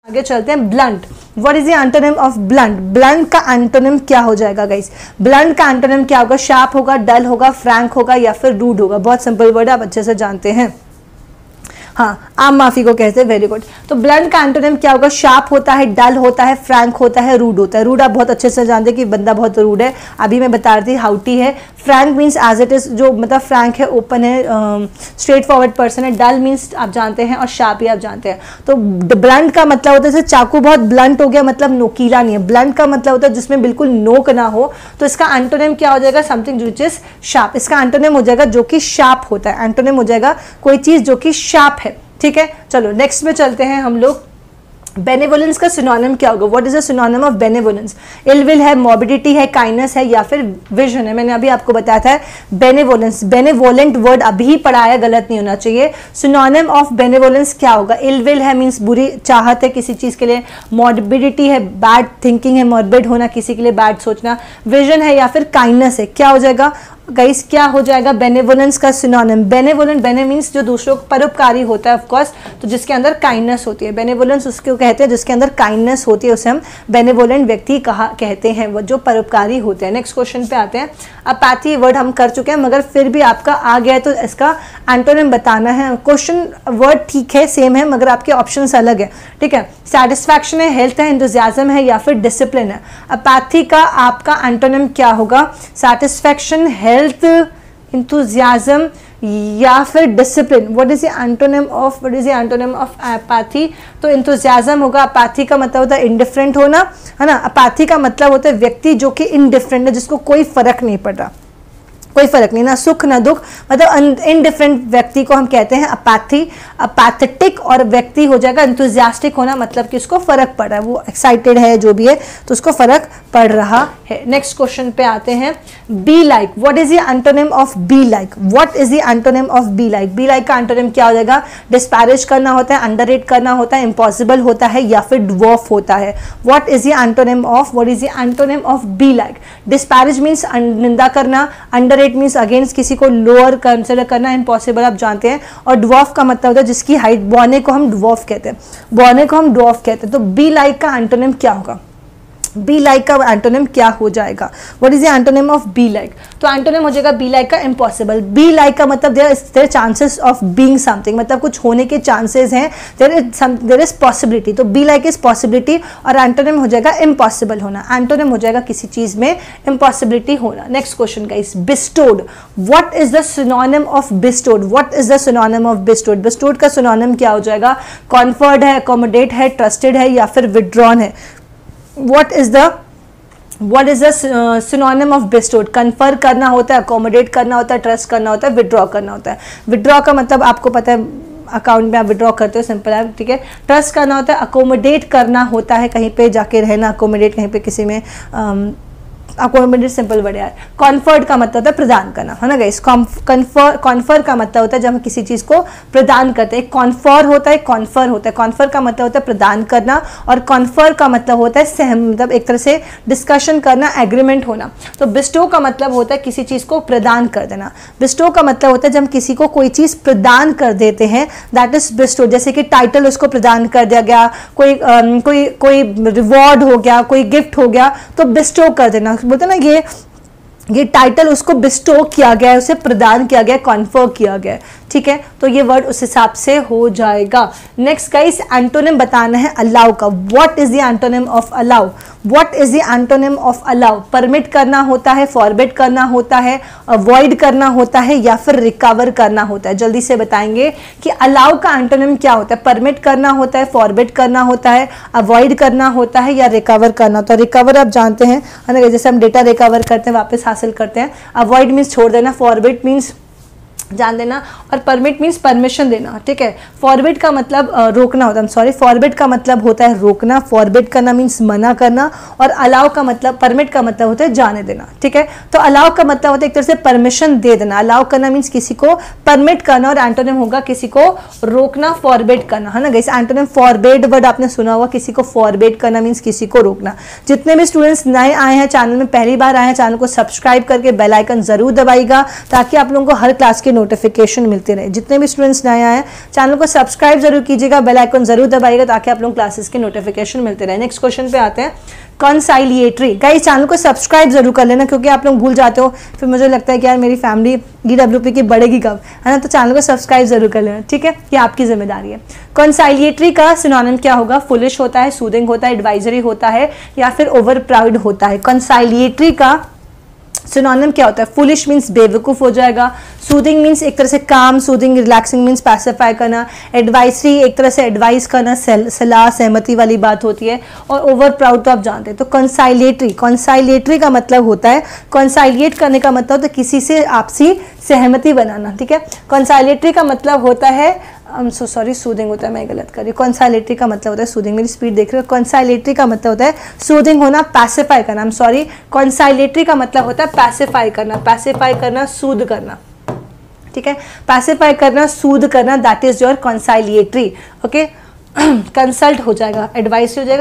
आगे चलते हैं। Blunt, what is the antonym of blunt? Blunt का एंटोनिम क्या हो जाएगा गाइस? ब्लंट का एंटोनिम क्या होगा? शार्प होगा, डल होगा, फ्रैंक होगा या फिर रूड होगा। बहुत सिंपल वर्ड है, आप अच्छे से जानते हैं। हाँ, आम माफी को कहते हैं। Very good. तो ब्लंट का एंटोनिम क्या होगा? शार्प होता है, डल होता है, फ्रैंक होता है, रूड होता है। रूड आप बहुत अच्छे से जानते हैं कि बंदा बहुत रूड है, अभी मैं बता रही थी हाउटी है। Frank means as it is, जो मतलब फ्रैंक है, ओपन है, स्ट्रेट फॉरवर्ड पर्सन है। डल मीन्स आप जानते हैं, और शार्प ही आप जानते हैं। तो ब्लंट का मतलब होता है जैसे चाकू बहुत ब्लंट हो गया, मतलब नोकीला नहीं है। ब्लंट का मतलब होता है जिसमें बिल्कुल नोक ना हो। तो इसका एंटोनिम क्या हो जाएगा? Something which is sharp. इसका एंटोनिम हो जाएगा जो कि शार्प होता है। एंटोनिम हो जाएगा कोई चीज जो कि शार्प है। ठीक है, चलो नेक्स्ट में चलते हैं हम लोग। बेनेवोलेंस का सिनोनिम क्या होगा? What is the synonym of benevolence? Ill will है, मॉर्बिडिटी है, काइंडनेस है या फिर विजन है। मैंने अभी आपको बताया था बेनेवोलेंस, बेनेवोलेंट वर्ड अभी पढ़ा है, गलत नहीं होना चाहिए। सिनोनिम ऑफ बेनेवोलेंस क्या होगा? इल विल है मीन्स बुरी चाहत है किसी चीज के लिए, मॉर्बिडिटी है, बैड थिंकिंग है, मॉर्बिड होना, किसी के लिए बैड सोचना, विजन है या फिर काइंडनेस है। क्या हो जाएगा गाइस? क्या हो जाएगा बेनेवोलेंस का सिनोनिम? बेनेवोलेंट, बेने मीन्स जो दूसरों को परोपकारी होता है, ऑफ कोर्स, तो जिसके अंदर काइंडनेस होती है। बेनेवोलेंस उसको कहते हैं जिसके अंदर काइंडनेस होती है, उसे हम बेनेवोलेंट व्यक्ति कहते हैं, वो जो परोपकारी होते हैं। नेक्स्ट क्वेश्चन पे आते हैं। अपैथी वर्ड हम कर चुके हैं, मगर फिर भी आपका आ गया है तो इसका एंटोनिम बताना है। क्वेश्चन वर्ड ठीक है, सेम है, मगर आपके ऑप्शंस अलग है। ठीक है, सेटिस्फैक्शन है, हेल्थ है, एंथुसियाज्म है या फिर डिसिप्लिन है। अपैथी का आपका एंटोनिम क्या होगा? सेटिस्फैक्शन, हेल्थ, इंथुजियाज्म या फिर discipline. What is the antonym of apathy? तो इंथुजियाज्म होगा। अपैथी का मतलब होता है इंडिफरेंट होना, है ना। अपैथी का मतलब होता है व्यक्ति जो कि इंडिफरेंट है, जिसको कोई फर्क नहीं पड़ रहा, कोई फर्क नहीं, ना सुख ना दुख, मतलब इनडिफरेंट व्यक्ति को हम कहते हैं अपैथी। अपैथेटिक और व्यक्ति हो जाएगा एंथुसियास्टिक होना, मतलब कि उसको फर्क पड़ रहा है, वो एक्साइटेड है, जो भी है, तो उसको फर्क पड़ रहा है। नेक्स्ट क्वेश्चन पे आते हैं। Belike, what is the antonym of belike? What is the antonym of belike? Belike का एंटोनिम क्या हो जाएगा? डिस्पैरेज करना होता है, अंडररेट करना होता है, इम्पॉसिबल होता है या फिर ड्वार्फ होता है। What is the antonym of belike? Disparage means निंदा करना, अंडररेट मींस अगेंस्ट किसी को लोअर कंसिडर करना, इम्पॉसिबल आप जानते हैं, और ड्वार्फ का मतलब होता है जिसकी हाइट, बौने को हम ड्वार्फ कहते हैं, बौने को हम ड्वार्फ कहते हैं। तो बी लाइक का एंटोनिम क्या होगा? बी लाइक का एंटोनिम क्या हो जाएगा? What is the antonym of belike? तो एंटोनिम हो जाएगा बी लाइक का इम्पॉसिबल। बी लाइक का मतलब there chances of being something, मतलब कुछ होने के चांसेस हैं, देयर इज पॉसिबिलिटी। तो बी लाइक इज पॉसिबिलिटी और एंटोनिम हो जाएगा इम्पॉसिबल होना। एंटोनिम हो जाएगा किसी चीज में इम्पॉसिबिलिटी होना। Next question guys, bestowed, what is the synonym of bestowed? What is the synonym of bestowed? Bestowed का सिनोनिम क्या हो जाएगा? कॉन्फर्ड है, अकोमोडेट है, ट्रस्टेड है या फिर विड्रॉन है। What is the synonym of bestowed? Confer करना होता है, अकोमोडेट करना होता है, ट्रस्ट करना होता है, विड्रॉ करना होता है। विड्रॉ का मतलब आपको पता है, अकाउंट में आप विड्रॉ करते हो, सिंपल है, ठीक है। ट्रस्ट करना होता है, अकोमोडेट करना होता है, कहीं पे जाके रहना, अकोमोडेट कहीं पे किसी में, अकोमोडेट सिंपल वर्ड है। कॉन्फर्ड का मतलब होता है प्रदान करना, है ना गाइस। कॉन्फर का मतलब होता है जब हम किसी चीज को प्रदान करते हैं। कॉन्फर होता है, कॉन्फर होता है। कॉन्फर का मतलब होता है प्रदान करना और कॉन्फर का मतलब होता है मतलब एक तरह से डिस्कशन करना, एग्रीमेंट होना। तो बिस्टो का मतलब होता है किसी चीज को प्रदान कर देना। बिस्टो का मतलब होता है जब हम किसी को कोई चीज प्रदान कर देते हैं, दैट इज बिस्टो। जैसे कि टाइटल उसको प्रदान कर दिया गया, कोई रिवॉर्ड हो गया, कोई गिफ्ट हो गया, तो बिस्टो कर देना, बोलते ना ये टाइटल उसको बिस्टो किया गया है, उसे प्रदान किया गया, कॉन्फर किया गया है, ठीक है। तो ये वर्ड उस हिसाब से हो जाएगा। नेक्स्ट गाइस, एंटोनिम बताना है अलाउ का। What is the antonym of allow? What is the antonym of allow? Permit करना होता है, फॉरबिड करना होता है, अवॉइड करना होता है या फिर रिकवर करना होता है। जल्दी से बताएंगे कि अलाउ का एंटोनिम क्या होता है? परमिट करना होता है, फॉरबिड करना होता है, अवॉइड करना होता है या रिकवर करना होता है। रिकवर आप जानते हैं, है ना, जैसे हम डेटा रिकवर करते हैं, वापस हासिल करते हैं। अवॉइड मीन्स छोड़ देना, फॉरबिड मीन्स जान देना, और परमिट मीन्स परमिशन देना, ठीक है। फॉरबिड का मतलब रोकना होता है, सॉरी, फॉरबिड का मतलब होता है रोकना, फॉरबिड करना मीन्स मना करना, और अलाउ का मतलब, परमिट का मतलब होता है जाने देना, ठीक है। तो अलाउ का मतलब होता है एक तरह से परमिशन दे देना। अलाउ करना मीन्स किसी को परमिट करना, और एंटोनिम होगा किसी को रोकना, फॉरबिड करना, है ना गाइस। एंटोनिम फॉरबिड वर्ड आपने सुना होगा, किसी को फॉरबिड करना मीन्स किसी को रोकना। जितने भी स्टूडेंट्स नए आए हैं चैनल में, पहली बार आए हैं, चैनल को सब्सक्राइब करके बेल आइकन जरूर दबाइएगा, ताकि आप लोगों को हर क्लास के नोटिफिकेशन मिलते रहे। जितने भी स्टूडेंट्स नए आए हैं चैनल को सब्सक्राइब जरूर कीजिएगा, बेल आइकन जरूर दबाइएगा ताकि आप लोग क्लासेस के नोटिफिकेशन मिलते रहे। नेक्स्ट क्वेश्चन पे आते हैं, कंसाइलिएटरी। गाइस चैनल को सब्सक्राइब जरूर कर लेना क्योंकि आप लोग भूल जाते हो, फिर मुझे लगता है कि यार मेरी फैमिली DWP की बढ़ेगी कब, है ना, तो चैनल को सब्सक्राइब जरूर कर लेना, ठीक है, ये आपकी जिम्मेदारी है। कंसाइलिएटरी का सिनोनिम क्या होगा? फुलिश होता है, सूदिंग होता है, एडवाइजरी होता है या फिर ओवर प्राउड होता है। कंसाइलिएटरी का सिनोनिम क्या होता है? फुलिश मीन्स बेवकूफ हो जाएगा, सूदिंग मीन्स एक तरह से calm, soothing relaxing means pacify करना, एडवाइसरी एक तरह से एडवाइस करना, सलाह सहमति वाली बात होती है, और ओवर प्राउड तो आप जानते हैं। तो कंसाइलिएटरी का मतलब होता है, कंसाइलिएट करने का मतलब होता है किसी से आपसी सहमति बनाना, ठीक है। कंसाइलिएटरी का मतलब होता है सॉरी सूदिंग होता है, मैं गलत कर रही हूँ। कंसाइलिएटरी का मतलब होता है सूदिंग, मेरी स्पीड देख रहे हो। कंसाइलिएटरी का मतलब होता है सूदिंग होना, पैसिफाई करना, आई एम सॉरी, कंसाइलिएटरी का मतलब होता है पैसिफाई करना, सूद करना, ठीक है, पैसिफाई करना, सूद करना, that is your conciliatory, okay. Consult हो जाएगा, एडवाइस हो जाएगा,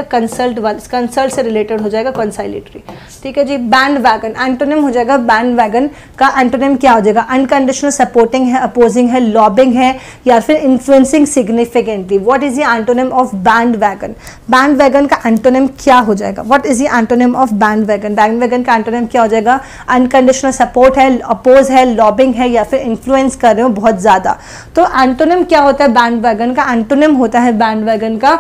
कंसल्ट से रिलेटेड हो जाएगा कंसाइलिएटरी, ठीक है जी। बैंड वैगन एंटोनिम हो जाएगा, बैंड वैगन का एंटोनिम क्या हो जाएगा? अनकंडीशनल सपोर्टिंग है, अपोजिंग है, लॉबिंग है या फिर influencing significantly. What is the antonym of bandwagon? Bandwagon का एंटोनिम क्या हो जाएगा? What is the antonym of bandwagon? Bandwagon का एंटोनिम क्या हो जाएगा? अनकंडीशनल सपोर्ट है, अपोज है, लॉबिंग है या फिर इन्फ्लुएंस कर रहे हो बहुत ज्यादा। तो एंटोनिम क्या होता है बैंड वैगन का? एंटोनिम होता है बैंड वैगन का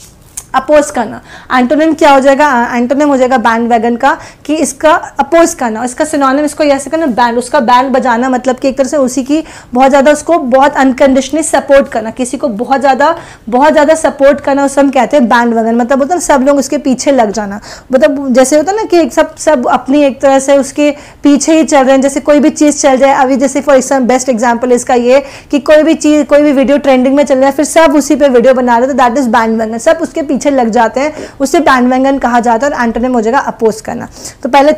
अपोज करना। एंटोनिम क्या हो जाएगा? एंटोनिम हो जाएगा बैंड वैगन का कि इसका अपोज करना, इसका सिनोनिम इसको ऐसे करना, बैंड, उसका बैंड बजाना, मतलब कि एक तरह से उसी की बहुत ज्यादा, उसको बहुत अनकंडीशनली सपोर्ट करना, किसी को बहुत ज्यादा सपोर्ट करना, उसे हम कहते हैं बैंड वैगन। मतलब होता है सब लोग उसके पीछे लग जाना, मतलब जैसे होता है ना कि सब अपनी एक तरह से उसके पीछे ही चल रहे हैं, जैसे कोई भी चीज चल जाए। अभी जैसे फॉर एग्जाम्पल बेस्ट एग्जाम्पल इसका ये कि कोई भी वीडियो ट्रेंडिंग में चल रहा है, फिर सब उसी पे वीडियो बना रहे, तो दैट इज बैंड वैगन, सब उसके पीछे लग जाते हैं, उसे बैंड वैगन कहा जाता है। और एंटोनिम हो जाएगा अपोज करना। तो पहले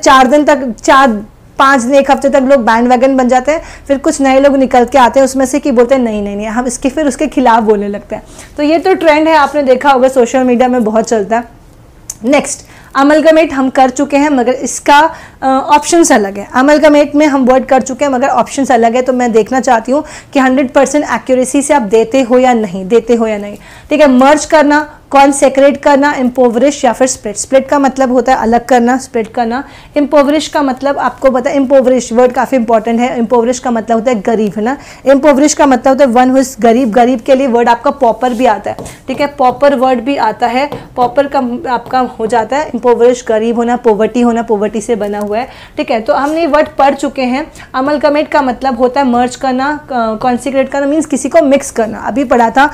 4-5 दिन 1 हफ्ते तक लोग बैंड वैगन बन जाते हैं, फिर कुछ नए लोग निकल के आते हैं उसमें से कि बोलते हैं नहीं हम फिर उसके खिलाफ बोलने लगते हैं। तो ये तो ट्रेंड है, आपने देखा होगा सोशल मीडिया में बहुत चलता है। नेक्स्ट, अमलगमेट हम कर चुके हैं मगर इसका ऑप्शंस अलग है। अमलगमेट में हम वर्ड कर चुके हैं मगर ऑप्शंस अलग है, तो मैं देखना चाहती हूँ कि 100% एक्यूरेसी से आप देते हो या नहीं, ठीक है। मर्ज करना, कॉन्सेक्रेट करना, इम्पोवरिश या फिर स्प्लिट। स्प्लिट का मतलब होता है अलग करना, स्प्लिट करना। इम्पोवरिश का मतलब आपको पता है, इम्पोवरिश वर्ड काफी इंपॉर्टेंट है। इम्पोवरिश का मतलब होता है गरीब, है ना। इम्पोवरिश का मतलब होता है वन हु इज गरीब। गरीब के लिए वर्ड आपका पॉपर भी आता है, ठीक है, पॉपर वर्ड भी आता है। पॉपर का आपका हो जाता है इम्पोवरिश, गरीब होना, पोवर्टी होना, पोवर्टी से बना हुआ है, ठीक है। तो हमने ये वर्ड पढ़ चुके हैं। अमलगमेट का मतलब होता है मर्ज करना, कॉन्सेक्रेट करना मीन्स किसी को मिक्स करना। अभी पढ़ा था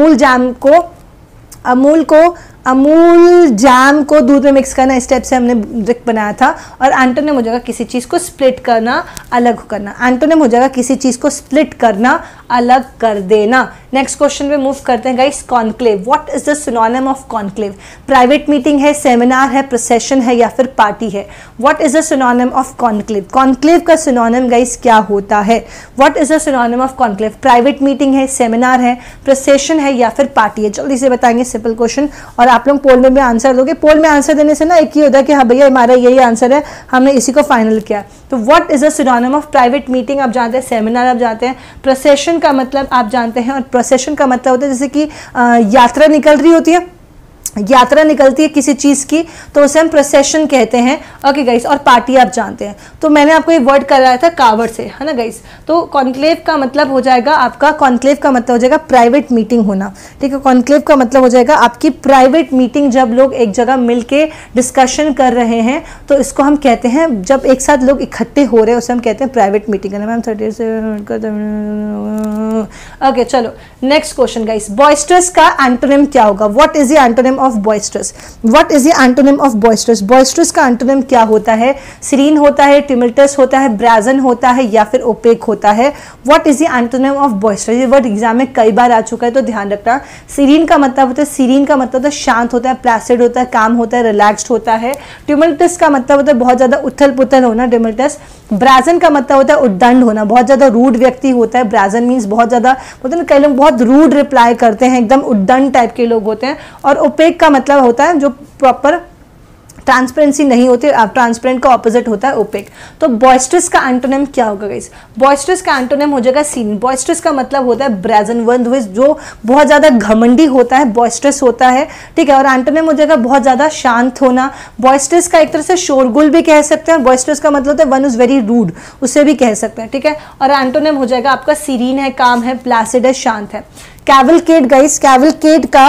अमूल जैम को दूध में मिक्स करना, इस टाइप से हमने ब्रिक बनाया था। और एंटोनिम हो जाएगा किसी चीज को स्प्लिट करना, अलग करना। एंटोनिम हो जाएगा किसी चीज को स्प्लिट करना, अलग कर देना। नेक्स्ट क्वेश्चन पे मूव करते हैं guys. Conclave, what is the synonym of conclave? Private meeting है, सेमिनार है, प्रोसेशन है या फिर पार्टी है। What is the synonym of conclave? Conclave का सिनोनिम गाइस क्या होता है? What is the synonym of conclave? Private meeting है, सेमिनार है, प्रोसेशन है या फिर पार्टी है। जल्दी से बताएंगे, सिंपल क्वेश्चन। और आप लोग पोल में भी आंसर दोगे। पोल में आंसर देने से ना एक ही होता है कि हाँ भैया हमारा यही आंसर है, हमने इसी को फाइनल किया। तो what is the synonym of private meeting? आप जानते हैं, सेमिनार आप जानते हैं, प्रोसेशन का मतलब आप जानते हैं, और प्रोसेशन का मतलब होता है जैसे कि यात्रा निकल रही होती है, यात्रा निकलती है किसी चीज की, तो उसे हम प्रोसेशन कहते हैं, ओके गाइस। और पार्टी आप जानते हैं। तो मैंने आपको ये वर्ड कराया था कावड़ से, है ना गाइस। तो कॉन्क्लेव का मतलब हो जाएगा आपका, कॉन्क्लेव का मतलब हो जाएगा प्राइवेट मीटिंग होना, ठीक है। कॉन्क्लेव का मतलब हो जाएगा आपकी प्राइवेट मीटिंग, जब लोग एक जगह मिलके डिस्कशन कर रहे हैं, तो इसको हम कहते हैं, जब एक साथ लोग इकट्ठे हो रहे हैं उसे हम कहते हैं प्राइवेट मीटिंग। मैम 30 से ओके, चलो नेक्स्ट क्वेश्चन गाइस। बॉयस्टरस का एंटोनिम क्या होगा? What is the antonym of boisterous? What is the antonym of boisterous? Boisterous का एंटोनिम क्या होता है? सीरीन होता है, टिमल्टस होता है, ब्राजन होता है या फिर ओपेक होता है। What is the antonym of boisterous? ये वर्ड एग्जाम में कई बार आ चुका है, तो ध्यान रखना। सीरीन का मतलब होता है, सीरीन का मतलब होता है शांत होता है, प्लासिड होता है, काम होता है, रिलैक्स्ड होता है। टिमल्टस का मतलब होता है बहुत ज्यादा उथल पुथल होना, टिमल्टस। ब्राजन का मतलब होता है उद्दंड होना, बहुत ज्यादा रूड व्यक्ति होता है। ब्राजन मीन्स बहुत ज्यादा, बोलते हैं कई लोग बहुत रूड रिप्लाई करते हैं, एकदम उद्दंड टाइप के लोग होते हैं। और ओपेक का मतलब होता है जो प्रॉपर ट्रांसपेरेंसी नहीं होती, अब ट्रांसपेरेंट का ऑपोजिट होता है ओपेक। तो बॉइस्ट्रस का एंटोनिम क्या होगा गाइस? बॉइस्ट्रस का एंटोनिम हो जाएगा सीन। बॉइस्ट्रस का मतलब होता है ब्रेजन, वन जो बहुत ज्यादा घमंडी होता है बॉइस्ट्रस होता है, ठीक है। और एंटोनिम हो जाएगा बहुत ज्यादा शांत होना। बॉइस्ट्रस का एक तरह से शोरगुल भी कह सकते हैं। बॉइस्ट्रस का मतलब होता है वन इज वेरी रूड, उसे भी कह सकते हैं, ठीक है। और एंटोनिम हो जाएगा आपका सीरीन है, काम है, प्लासिड है, शांत है। कैवलकेड गाइस, कैवलकेड का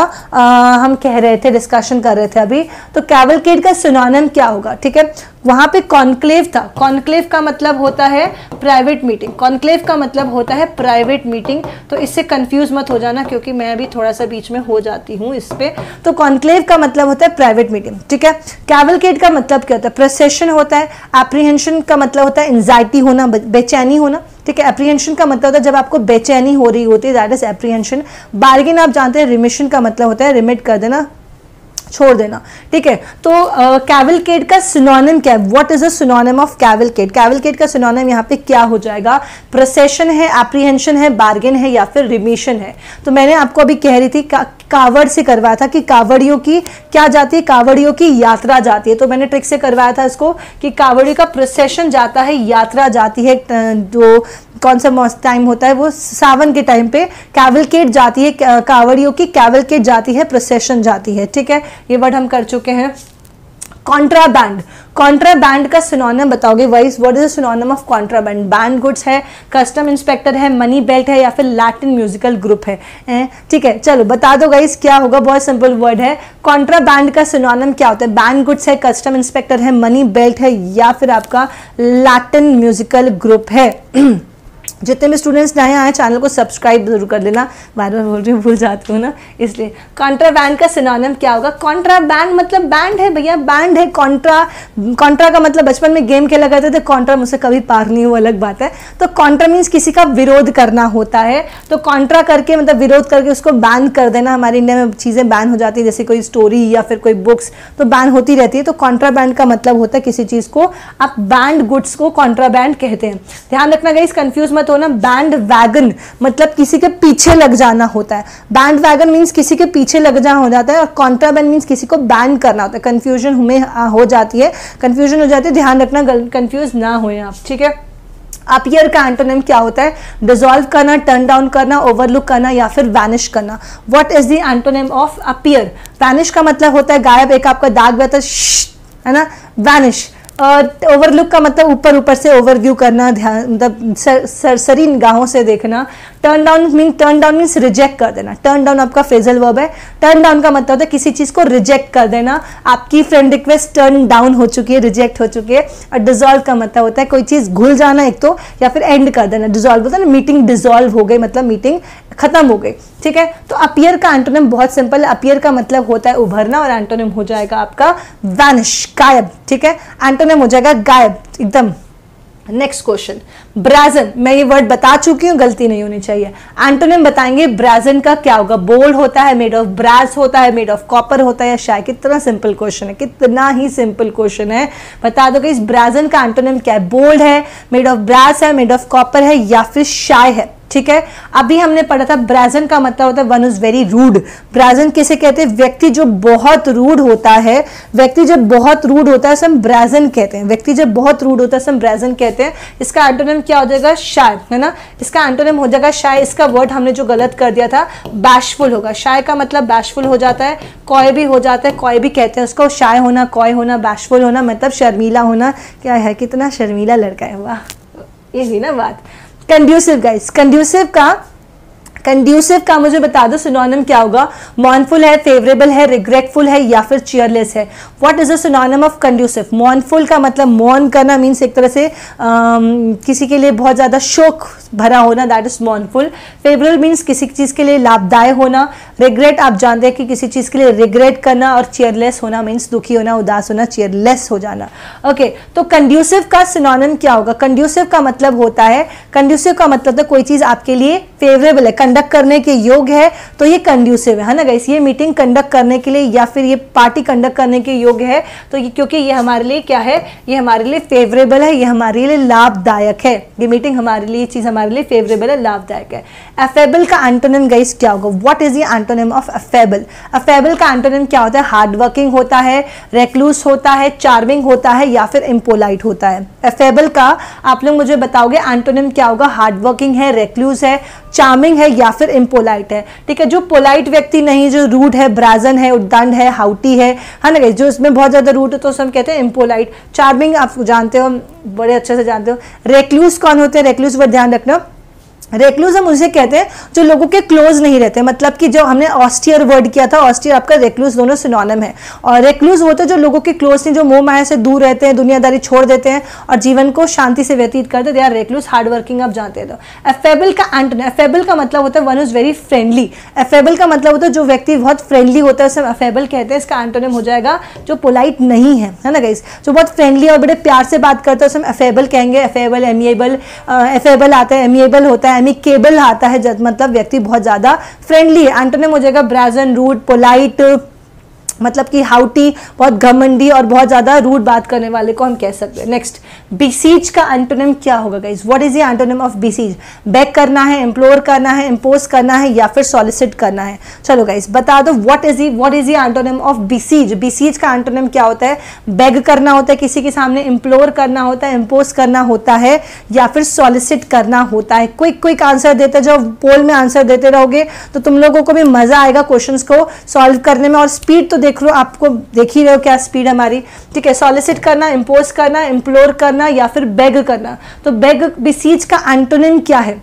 हम कह रहे थे, डिस्कशन कर रहे थे अभी, तो कैवलकेड का सिनोनिम क्या होगा, ठीक है। वहां पे कॉन्क्लेव था। कॉन्क्लेव का मतलब होता है प्राइवेट मीटिंग। कॉन्क्लेव का मतलब होता है प्राइवेट मीटिंग, तो इससे कंफ्यूज मत हो जाना क्योंकि मैं अभी थोड़ा सा बीच में हो जाती हूँ इस पे। तो कॉन्क्लेव का मतलब होता है प्राइवेट मीटिंग, ठीक है। कैवलकेड का मतलब क्या होता है? प्रोसेशन होता है। एप्रीहेंशन का मतलब होता है एंजाइटी होना, बेचैनी होना, ठीक है। एप्रीहेंशन का मतलब होता है जब आपको बेचैनी हो रही होती है, दैट इज एप्रीहेंशन। बार्गेन आप जानते हैं, रिमिशन का मतलब होता है रिमिट कर देना, छोड़ देना, ठीक है। तो कैवलकेड का सिनोनिम क्या है? What is the synonym of cavalcade? Cavalcade का सिनोनिम यहाँ पे क्या हो जाएगा? प्रोसेशन है, एप्रीहेंशन है, बार्गेन है या फिर रिमिशन है। तो मैंने आपको अभी कह रही थी कावड़ से करवाया था कि कावड़ियों की क्या जाती है? कावड़ियों की यात्रा जाती है। तो मैंने ट्रिक से करवाया था इसको कि कावड़ियों का प्रोसेशन जाता है, यात्रा जाती है। जो कौन सा टाइम होता है? वो सावन के टाइम पे कैवलकेड जाती है, कावड़ियों की कैवलकेड जाती है, प्रोसेशन जाती है, ठीक है। ये वर्ड हम कर चुके हैं। कॉन्ट्राबैंड, कॉन्ट्राबैंड का सिनोनिम बताओगे वाइस? What is the synonym of contraband? Banned goods है, कस्टम इंस्पेक्टर है, मनी बेल्ट है या फिर लैटिन म्यूजिकल ग्रुप है, ठीक है। चलो बता दो गाइस क्या होगा, बहुत सिंपल वर्ड है। कॉन्ट्राबैंड का सिनोनिम क्या होता है? बैंड गुड्स है, कस्टम इंस्पेक्टर है, मनी बेल्ट है या फिर आपका लैटिन म्यूजिकल ग्रुप है। जितने भी स्टूडेंट्स नए आए चैनल को सब्सक्राइब जरूर कर लेना, बार बार बोल रही हूँ, भूल जाती हूँ ना इसलिए। कॉन्ट्राबैंड का सिनोनिम क्या होगा? कॉन्ट्राबैंड मतलब बैंड है भैया, बैंड है। कॉन्ट्रा का मतलब बचपन में गेम खेला करते थे, कॉन्ट्रा मुझसे कभी पार नहीं हुआ, अलग बात है। तो कॉन्ट्रा मीन्स किसी का विरोध करना होता है। तो कॉन्ट्रा करके मतलब विरोध करके उसको बैन कर देना। हमारे इंडिया में चीजें बैन हो जाती है, जैसे कोई स्टोरी या फिर कोई बुक्स तो बैन होती रहती है। तो कॉन्ट्राबैंड का मतलब होता है किसी चीज को आप बैंड गुड्स को कॉन्ट्राबैंड कहते हैं। ध्यान रखना गाइस, कंफ्यूज मत होना। बैंड वैगन मतलब किसी के पीछे लग जाना होता है। बैंड वैगन मीन्स किसी के पीछे लग जाना हो जाता है और कॉन्ट्राबैंड मीन्स किसी को बैन करना होता है। कंफ्यूजन हमें हो जाती है, कंफ्यूजन हो जाती है, ध्यान रखना, कंफ्यूज ना होए आप, ठीक है। अपीयर का एंटोनिम क्या होता है? डिसॉल्व करना, टर्न डाउन करना, ओवरलुक करना या फिर वैनिश करना। What is the antonym of appear? Vanish का मतलब होता है गायब, एक आपका दाग बता है ना, वैनिश। और ओवरलुक का मतलब ऊपर ऊपर से ओवरव्यू करना, ध्यान मतलब सरसरी निगाहों से देखना। टर्न डाउन मीन्स रिजेक्ट कर देना। टर्न डाउन आपका फ्रेजल वर्ब है। टर्न डाउन का मतलब होता है किसी चीज को रिजेक्ट कर देना। आपकी फ्रेंड रिक्वेस्ट टर्न डाउन हो चुकी है, रिजेक्ट हो चुकी है। और डिसॉल्व का मतलब होता है कोई चीज घुल जाना एक तो, या फिर एंड कर देना। डिसॉल्व होता है ना, मीटिंग डिसॉल्व हो गई मतलब मीटिंग खत्म हो गई, ठीक है। तो अपीयर का एंटोनिम बहुत सिंपल है। अपीयर का मतलब होता है उभरना और एंटोनिम हो जाएगा आपका वैनिश, गायब, ठीक है। एंटोनिम हो जाएगा गायब एकदम। Next question, brazen. मैं ये वर्ड बता चुकी हूँ, गलती नहीं होनी चाहिए। एंटोनिम बताएंगे ब्राजन का क्या होगा? बोल्ड होता है, मेड ऑफ ब्रास होता है, मेड ऑफ कॉपर होता है या शाय? कितना सिंपल क्वेश्चन है, कितना ही सिंपल क्वेश्चन है। बता दो कि इस ब्राजन का एंटोनिम क्या है? बोल्ड है, मेड ऑफ ब्रास है, मेड ऑफ कॉपर है या फिर शाय है, ठीक है। अभी हमने पढ़ा था ब्राजन का मतलब होता है one is very rude. Brazen किसे कहते हैं? व्यक्ति जो बहुत रूड होता है। व्यक्ति जब बहुत रूड होता है हम ब्राजन कहते हैं। व्यक्ति जब बहुत रूड होता है हम ब्राजन कहते हैं। इसका एंटोनिम क्या हो जाएगा? शाय, है ना। इसका एंटोनिम हो जाएगा शाय। इसका वर्ड हमने जो गलत कर दिया था बैशफुल होगा। शाय का मतलब बैशफुल हो जाता है, कॉय भी हो जाता है, कॉय भी कहते हैं उसको। शाय होना, कॉय होना, बैशफुल होना मतलब शर्मीला होना। क्या है, कितना शर्मीला लड़का है, वाह, ये हुई ना बात। कंड्यूसिव गाइस, कंड्यूसिव का मुझे बता दो सिनोनिम क्या होगा? मॉर्नफुल है, फेवरेबल है, रिग्रेटफुल है या फिर चीयरलेस है। What is the synonym of conducive? Mournful का मतलब मॉर्न करना मीन्स एक तरह से किसी के लिए बहुत ज्यादा शोक भरा होना, that is mournful. Favourable means किसी चीज के लिए लाभदायक होना। रिग्रेट आप जानते हैं कि किसी चीज के लिए रिग्रेट करना। और चीयरलेस होना मीन्स दुखी होना, उदास होना, चीयरलेस हो जाना। ओके, तो कंड्यूसिव का सिनोनिम क्या होगा? कंड्यूसिव का मतलब होता है, कंड्यूसिव का मतलब है कोई चीज आपके लिए फेवरेबल है, कंडक्ट करने के योग्य है, तो ये कंड्यूसिव है ना गाइस। ये मीटिंग कंडक्ट करने के लिए या फिर ये पार्टी कंडक्ट करने के योग्य है, तो ये क्योंकि ये हमारे लिए क्या है? ये हमारे लिए फेवरेबल है, ये हमारे लिए लाभदायक है। ये मीटिंग हमारे लिए, ये चीज हमारे हमारे लिए फेवरेबल है, लाभदायक है। अफेबल का एंटोनिम गाइस क्या होगा? What is the antonym of affable? Affable का एंटोनिम क्या होता है? हार्ड वर्किंग होता है, रेक्लूस होता है, चार्मिंग होता है या फिर इम्पोलाइट होता है। अफेबल का आप लोग मुझे बताओगे एंटोनिम क्या होगा? हार्ड वर्किंग है, रेक्लूस है, चार्मिंग है या फिर इम्पोलाइट है। ठीक है, जो पोलाइट व्यक्ति नहीं, जो रूड है, ब्राजन है, उद्दंड है, हाउटी है ना गाइस, जो इसमें बहुत ज्यादा रूड है तो हम कहते हैं इम्पोलाइट। चार्मिंग आप जानते हो, बड़े अच्छे से जानते हो। रेक्लूस कौन होते हैं? रेक्लूस पर ध्यान रखना। रेक्लूज हम उसे कहते हैं जो लोगों के क्लोज नहीं रहते, मतलब कि जो हमने ऑस्टियर वर्ड किया था, ऑस्टियर आपका रेक्लूज दोनों सिनोनिम है। और रेक्लूज होते हैं जो लोगों के क्लोज नहीं, जो मोह माया से दूर रहते हैं, दुनियादारी छोड़ देते हैं और जीवन को शांति से व्यतीत करते हैं, they are recluse, hard working आप जानते हैं। तो अफेबल का एंटोनिम, अफेबल का मतलब होता है one is very friendly. Affable का मतलब होता है जो व्यक्ति बहुत फ्रेंडली होता है उसे अफेबल कहते हैं। इसका एंटोनिम हो जाएगा जो पोलाइट नहीं है ना गाइस, जो बहुत फ्रेंडली और बड़े प्यार से बात करते हैं उसे हम अफेबल कहेंगे। अफेबल, एमिएबल, अफेबल आता है, एमिएबल होता है, एमिकेबल आता है, मतलब व्यक्ति बहुत ज्यादा फ्रेंडली है। एंटोनिम हो जाएगा ब्राजन, रूड, पोलाइट, मतलब कि हाउटी, बहुत घमंडी और बहुत ज्यादा रूड बात करने वाले को हम कह सकते हैं। नेक्स्ट, बिसीज का एंटोनिम क्या होगा guys? What is the antonym of beseech? Beg करना है, इम्प्लोर करना है, इम्पोज करना है या फिर सॉलिसिट करना है? चलो गाइस बता दो what is the antonym of beseech? Beseech का एंटोनिम क्या होता है? बेग करना होता है किसी के सामने, इम्प्लोर करना होता है, इम्पोज करना होता है या फिर सॉलिसिट करना होता है। क्विक आंसर देते जाओ, पोल में आंसर देते रहोगे तो तुम लोगों को भी मजा आएगा क्वेश्चंस को सॉल्व करने में। और स्पीड तो देख लो, आपको देख ही रहे हो क्या स्पीड हमारी। ठीक है, सॉलिसिट करना, इम्पोज करना, इम्प्लोर करना या फिर बेग करना। तो बेग, बिसीज का एंटोनिम क्या है?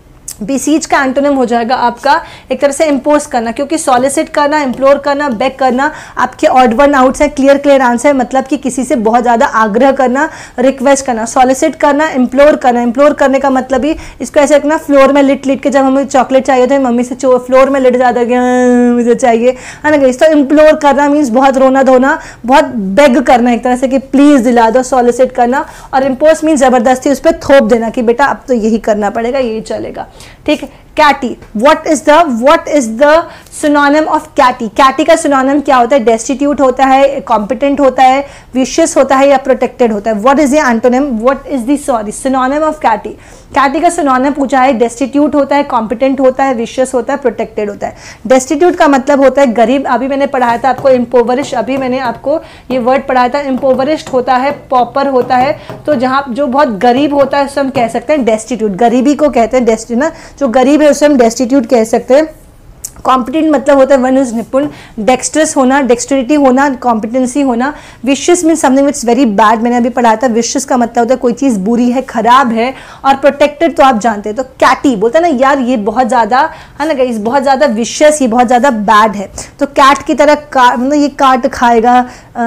बिसीज का एंटोनिम हो जाएगा आपका एक तरह से इम्पोज करना, क्योंकि सॉलिसिट करना, इम्प्लोर करना, बेग करना आपके ऑड वन आउट्स है, क्लियर आंसर है, मतलब कि किसी से बहुत ज्यादा आग्रह करना, रिक्वेस्ट करना। सॉलिसिट करना, इम्प्लोर करना, इम्प्लोर करने का मतलब ही इसको ऐसे रखना, फ्लोर में लिट के जब हमें चॉकलेट चाहिए तो मम्मी से फ्लोर में लिट जाता है मुझे चाहिए, है ना गाइस। तो इम्प्लोर करना मीन्स बहुत रोना धोना, बहुत बेग करना एक तरह से कि प्लीज दिला दो। सॉलिसिट करना, और इम्पोज मीन्स जबरदस्ती उस पर थोप देना कि बेटा अब तो यही करना पड़ेगा, यही चलेगा। ठीक है, catty, what is the synonym of catty? Catty का सिनोनिम क्या होता है? डेस्टिट्यूट होता है, कॉम्पिटेंट होता है, विशियस होता है या प्रोटेक्टेड होता है? What is the antonym, what is the synonym of catty? Catty का सिनोनिम पूछा है, डेस्टिट्यूट होता है, कॉम्पिटेंट होता है, विशियस होता है, प्रोटेक्टेड होता है। डेस्टिट्यूट का मतलब होता है गरीब, अभी मैंने पढ़ाया था आपको इम्पोवरिश, अभी मैंने आपको ये वर्ड पढ़ाया था, इम्पोवरिश्ड होता है, पॉपर होता है, तो जहां जो बहुत गरीब होता है उसे हम कह सकते हैं डेस्टिट्यूट, गरीबी को कहते हैं डेस्टिट्यूट ना, जो गरीब है उसे हम डेस्टिट्यूट कह सकते हैं। कॉम्पिटेंट मतलब होता है वन इज निपुण, डेक्स्ट्रस होना, डेक्स्टरिटी होना, कॉम्पिटेंसी होना। Vicious mean something it's very bad, मैंने अभी पढ़ाया था। विशियस का मतलब होता है कोई चीज बुरी है, खराब है। और प्रोटेक्टेड तो आप जानते हैं। तो कैटी बोलता है ना यार ये बहुत ज्यादा है ना गाइस, बहुत ज्यादा विशियस, ये बहुत ज्यादा बैड है। तो कैट की तरह मतलब ये काट खाएगा,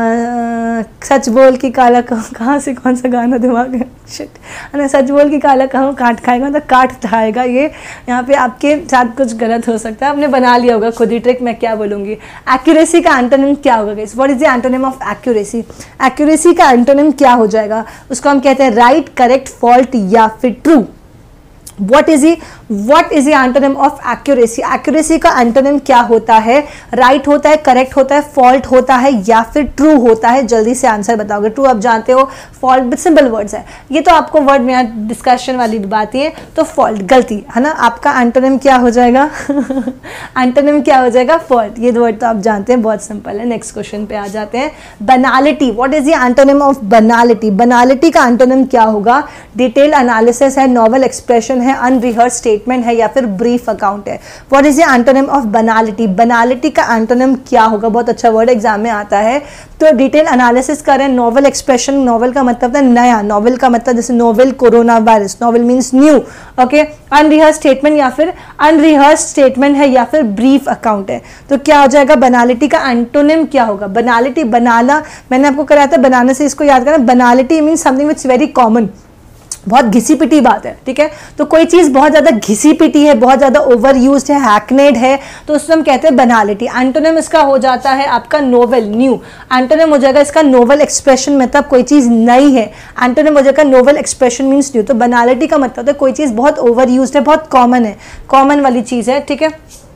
सच बोल की काला कहाँ से कौन सा गाना दिमाग है, शिट है ना, सच बोल की काला कहूँ काट खाएगा, मतलब काट खाएगा। ये यहाँ पे आपके साथ कुछ गलत हो सकता है, आपने बना लिया होगा खुद ही ट्रिक, मैं क्या बोलूंगी। एक्यूरेसी का एंटोनिम क्या होगा guys? What is the antonym of accuracy? Accuracy का एंटोनिम क्या हो जाएगा? उसको हम कहते हैं राइट, करेक्ट, फॉल्ट या फिर true. What is the antonym of accuracy? Accuracy का एंटोनिम क्या होता है? राइट होता है, करेक्ट होता है, फॉल्ट होता है या फिर ट्रू होता है? जल्दी से आंसर बताओगे। ट्रू आप जानते हो, फॉल्ट विद सिंपल वर्ड्स है, ये तो आपको वर्ड में यहाँ डिस्कशन वाली बात है। तो फॉल्ट गलती है ना, आपका एंटोनिम क्या हो जाएगा? एंटोनिम क्या हो जाएगा? फॉल्ट। ये वर्ड तो आप जानते हैं, बहुत सिंपल है। नेक्स्ट क्वेश्चन पे आ जाते हैं। Banality, what is the antonym of banality? Banality का एंटोनिम क्या होगा? डिटेल एनालिसिस है, नॉवल एक्सप्रेशन है, अनरिहर्स स्टेटमेंट है या फिर ब्रीफ अकाउंट है? What is the antonym of banality? Banality का एंटोनिम क्या होगा? बहुत अच्छा वर्ड एग्जाम में आता है। तो डिटेल एनालिसिस करें, नॉवल एक्सप्रेशन, नॉवल का मतलब है नया, नॉवल का मतलब जैसे novel corona virus, novel means new, okay. Unrehearsed statement या फिर अनरिहर्स स्टेटमेंट है या फिर ब्रीफ अकाउंट है। तो क्या हो जाएगा? बनालिटी का एंटोनिम क्या होगा? बनालिटी, बनाना मैंने आपको कराया था, बनाने से इसको याद करना। Banality means something which very common, बहुत घिसी पिटी बात है, ठीक है। तो कोई चीज बहुत ज्यादा घिसी पिटी है, बहुत ज्यादा ओवर यूज्ड है, हैकनेड है, तो उसको हम कहते हैं बनालिटी। एंटोनिम इसका हो जाता है आपका नोवेल, न्यू। एंटोनिम हो जाएगा इसका नोवेल एक्सप्रेशन, मतलब कोई चीज नई है। एंटोनिम हो जाएगा नोवेल एक्सप्रेशन मीन्स न्यू। तो बनालिटी का मतलब है कोई चीज बहुत ओवर यूज्ड है, बहुत कॉमन है, कॉमन वाली चीज है, ठीक है।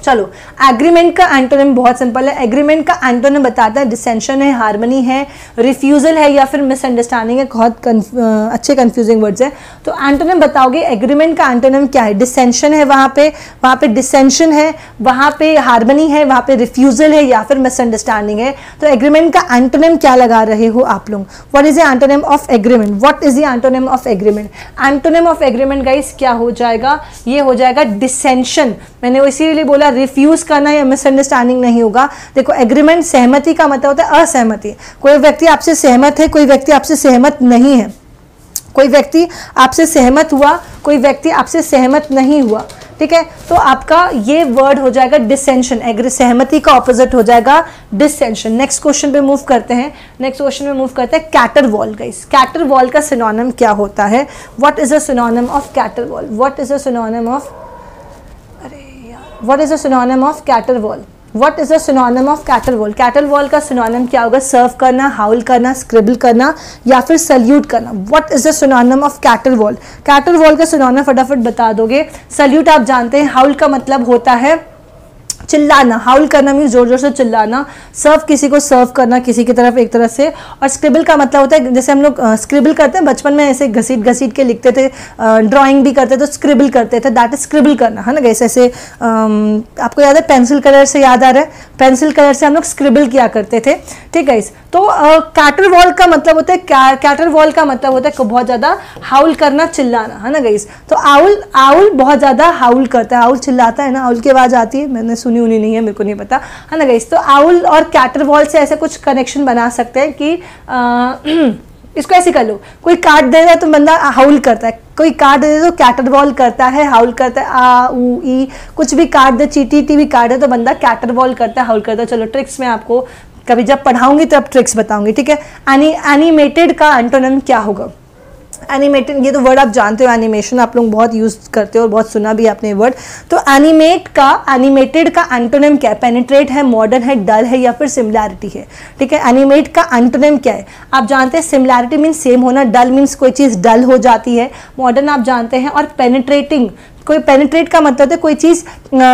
चलो, एग्रीमेंट का एंटोनिम बहुत सिंपल है। एग्रीमेंट का एंटोनिम बताता है डिसेंशन है, हार्मनी है, रिफ्यूजल है या फिर मिसअंडरस्टैंडिंग है। बहुत अच्छे कंफ्यूजिंग वर्ड्स है। तो एंटोनिम बताओगे, एग्रीमेंट का एंटोनिम क्या है? डिसेंशन है, वहाँ पे डिसेंशन है, वहाँ पे हार्मनी है, वहाँ पे रिफ्यूजल है या फिर मिसअंडरस्टैंडिंग है। तो एग्रीमेंट का एंटोनिम क्या लगा रहे हो आप लोग? What is the antonym of agreement? What is the antonym of agreement? Antonym of agreement guys क्या हो जाएगा? ये हो जाएगा डिसेंशन। मैंने वो इसीलिए बोला रिफ्यूज करना या मिसअंडरस्टैंडिंग नहीं होगा। देखो, एग्रीमेंट सहमति का मतलब होता है असहमति। कोई व्यक्ति आपसे सहमत है, कोई व्यक्ति आपसे सहमत नहीं है। कोई व्यक्ति आपसे सहमत हुआ, कोई व्यक्ति आपसे सहमत नहीं हुआ। ठीक है, तो आपका ये वर्ड हो जाएगा डिसेंशन। सहमति का ऑपोजिट हो जाएगा डिसेंशन। नेक्स्ट क्वेश्चन पे मूव करते हैं। कैटरवॉल गाइस। कैटरवॉल का सिनोनिम क्या होता है? What is a synonym of caterwaul? What is a synonym of What is the synonym of caterwaul? What is the synonym of caterwaul? Caterwaul का synonym क्या होगा? सर्व करना, हाउल करना, स्क्रिबल करना या फिर सल्यूट करना। What is the synonym of caterwaul? caterwaul का synonym फटाफट बता दोगे। सल्यूट आप जानते हैं, हाउल का मतलब होता है चिल्लाना। हाउल करना मीन्स जोर जोर से चिल्लाना। सर्व किसी को सर्व करना, किसी की तरफ एक तरह से। और स्क्रिबल का मतलब होता है, जैसे हम लोग स्क्रिबल करते हैं बचपन में, ऐसे घसीट घसीट के लिखते थे, ड्राइंग भी करते थे तो स्क्रिबल करते थे, दैट इज स्क्रिबल करना, है ना गाइस। ऐसे आपको याद है पेंसिल कलर से याद आ रहा है, पेंसिल कलर से हम लोग स्क्रिबल किया करते थे। ठीक है, तो कैटरवॉल का मतलब होता है, कैटरवॉल का मतलब होता है बहुत ज्यादा हाउल करना, चिल्लाना, है ना गाइस। तो आउल बहुत ज्यादा हाउल करता है, आउल चिल्लाता है ना, आउल की आवाज आती है, मैंने सुनी नहीं है, मेरे को नहीं पता, है ना गाइस। तो आउल और कैटरवॉल से ऐसे कुछ कनेक्शन बना सकते हैं कि इसको ऐसे कर लो, कोई काट दे रहा है तो बंदा हाउल करता है, कोई काट दे तो कैटरवॉल करता है, हाउल करता है, आ ऊ ई, कुछ भी काट दे, चीटी भी काट दे तो बंदा कैटरवॉल करता है, हाउल करता है। चलो ट्रिक्स में आपको कभी जब पढ़ाऊंगी तब ट्रिक्स बताऊंगी। ठीक है, एनिमेटेड का एंटोनिम क्या होगा? एनिमेटेड, ये तो वर्ड आप जानते हो, एनिमेशन आप लोग बहुत यूज करते हो और बहुत सुना भी आपने वर्ड। तो एनिमेटेड का एंटोनिम क्या है? पेनिट्रेट है, मॉडर्न है, डल है या फिर सिमिलैरिटी है। ठीक है, एनिमेट का एंटोनिम क्या है? आप जानते हैं सिमिलैरिटी मीन्स सेम होना, डल मीन्स कोई चीज डल हो जाती है, मॉडर्न आप जानते हैं, और पेनिट्रेटिंग, कोई पेनिट्रेट का मतलब है कोई चीज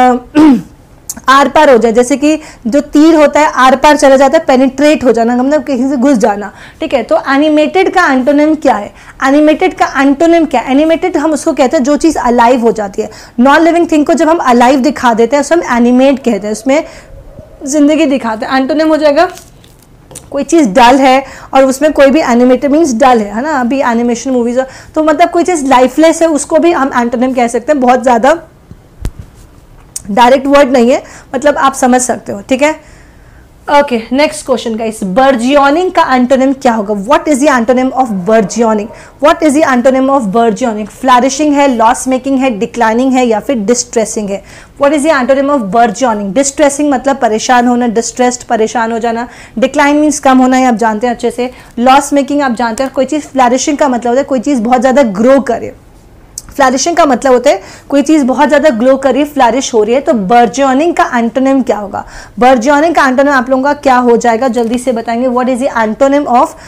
आर पार हो जाए, जैसे कि जो तीर होता है आर पार चला जाता है, पेनिट्रेट हो जाना, मतलब कहीं से घुस जाना। ठीक है, तो एनिमेटेड का एंटोनिम क्या है? एनिमेटेड का एंटोनिम क्या है? एनिमेटेड हम उसको कहते हैं जो चीज अलाइव हो जाती है। नॉन लिविंग थिंग को जब हम अलाइव दिखा देते हैं उसको हम एनिमेट कहते हैं, उसमें जिंदगी दिखाते हैं। एंटोनिम हो जाएगा कोई चीज डल है और उसमें कोई भी एनिमेटेड मीन्स डल है ना, अभी एनिमेशन मूवीज, तो मतलब कोई चीज लाइफलेस है उसको भी हम एंटोनिम कह सकते हैं। बहुत ज्यादा डायरेक्ट वर्ड नहीं है, मतलब आप समझ सकते हो। ठीक है, okay, next question guys. Burgeoning का एंटोनिम क्या होगा? What is the antonym of burgeoning? What is the antonym of burgeoning? Flourishing है, लॉस मेकिंग है, डिक्लाइनिंग है या फिर डिस्ट्रेसिंग है? What is the antonym of burgeoning? Distressing मतलब परेशान होना, डिस्ट्रेस्ड परेशान हो जाना, डिक्लाइन मीन्स कम होना, ये आप जानते हैं अच्छे से, लॉस मेकिंग आप जानते हैं, कोई चीज, फ्लरिशिंग का मतलब होता है कोई चीज बहुत ज्यादा ग्रो करे, फ्लरिशिंग का मतलब होता है कोई चीज बहुत ज्यादा ग्लो कर रही है, फ्लरिश हो रही है। तो बर्जियोनिंग का एंटोनिम क्या होगा? बर्जियोनिंग का एंटोनिम आप लोगों का क्या हो जाएगा? जल्दी से बताएंगे। What is the antonym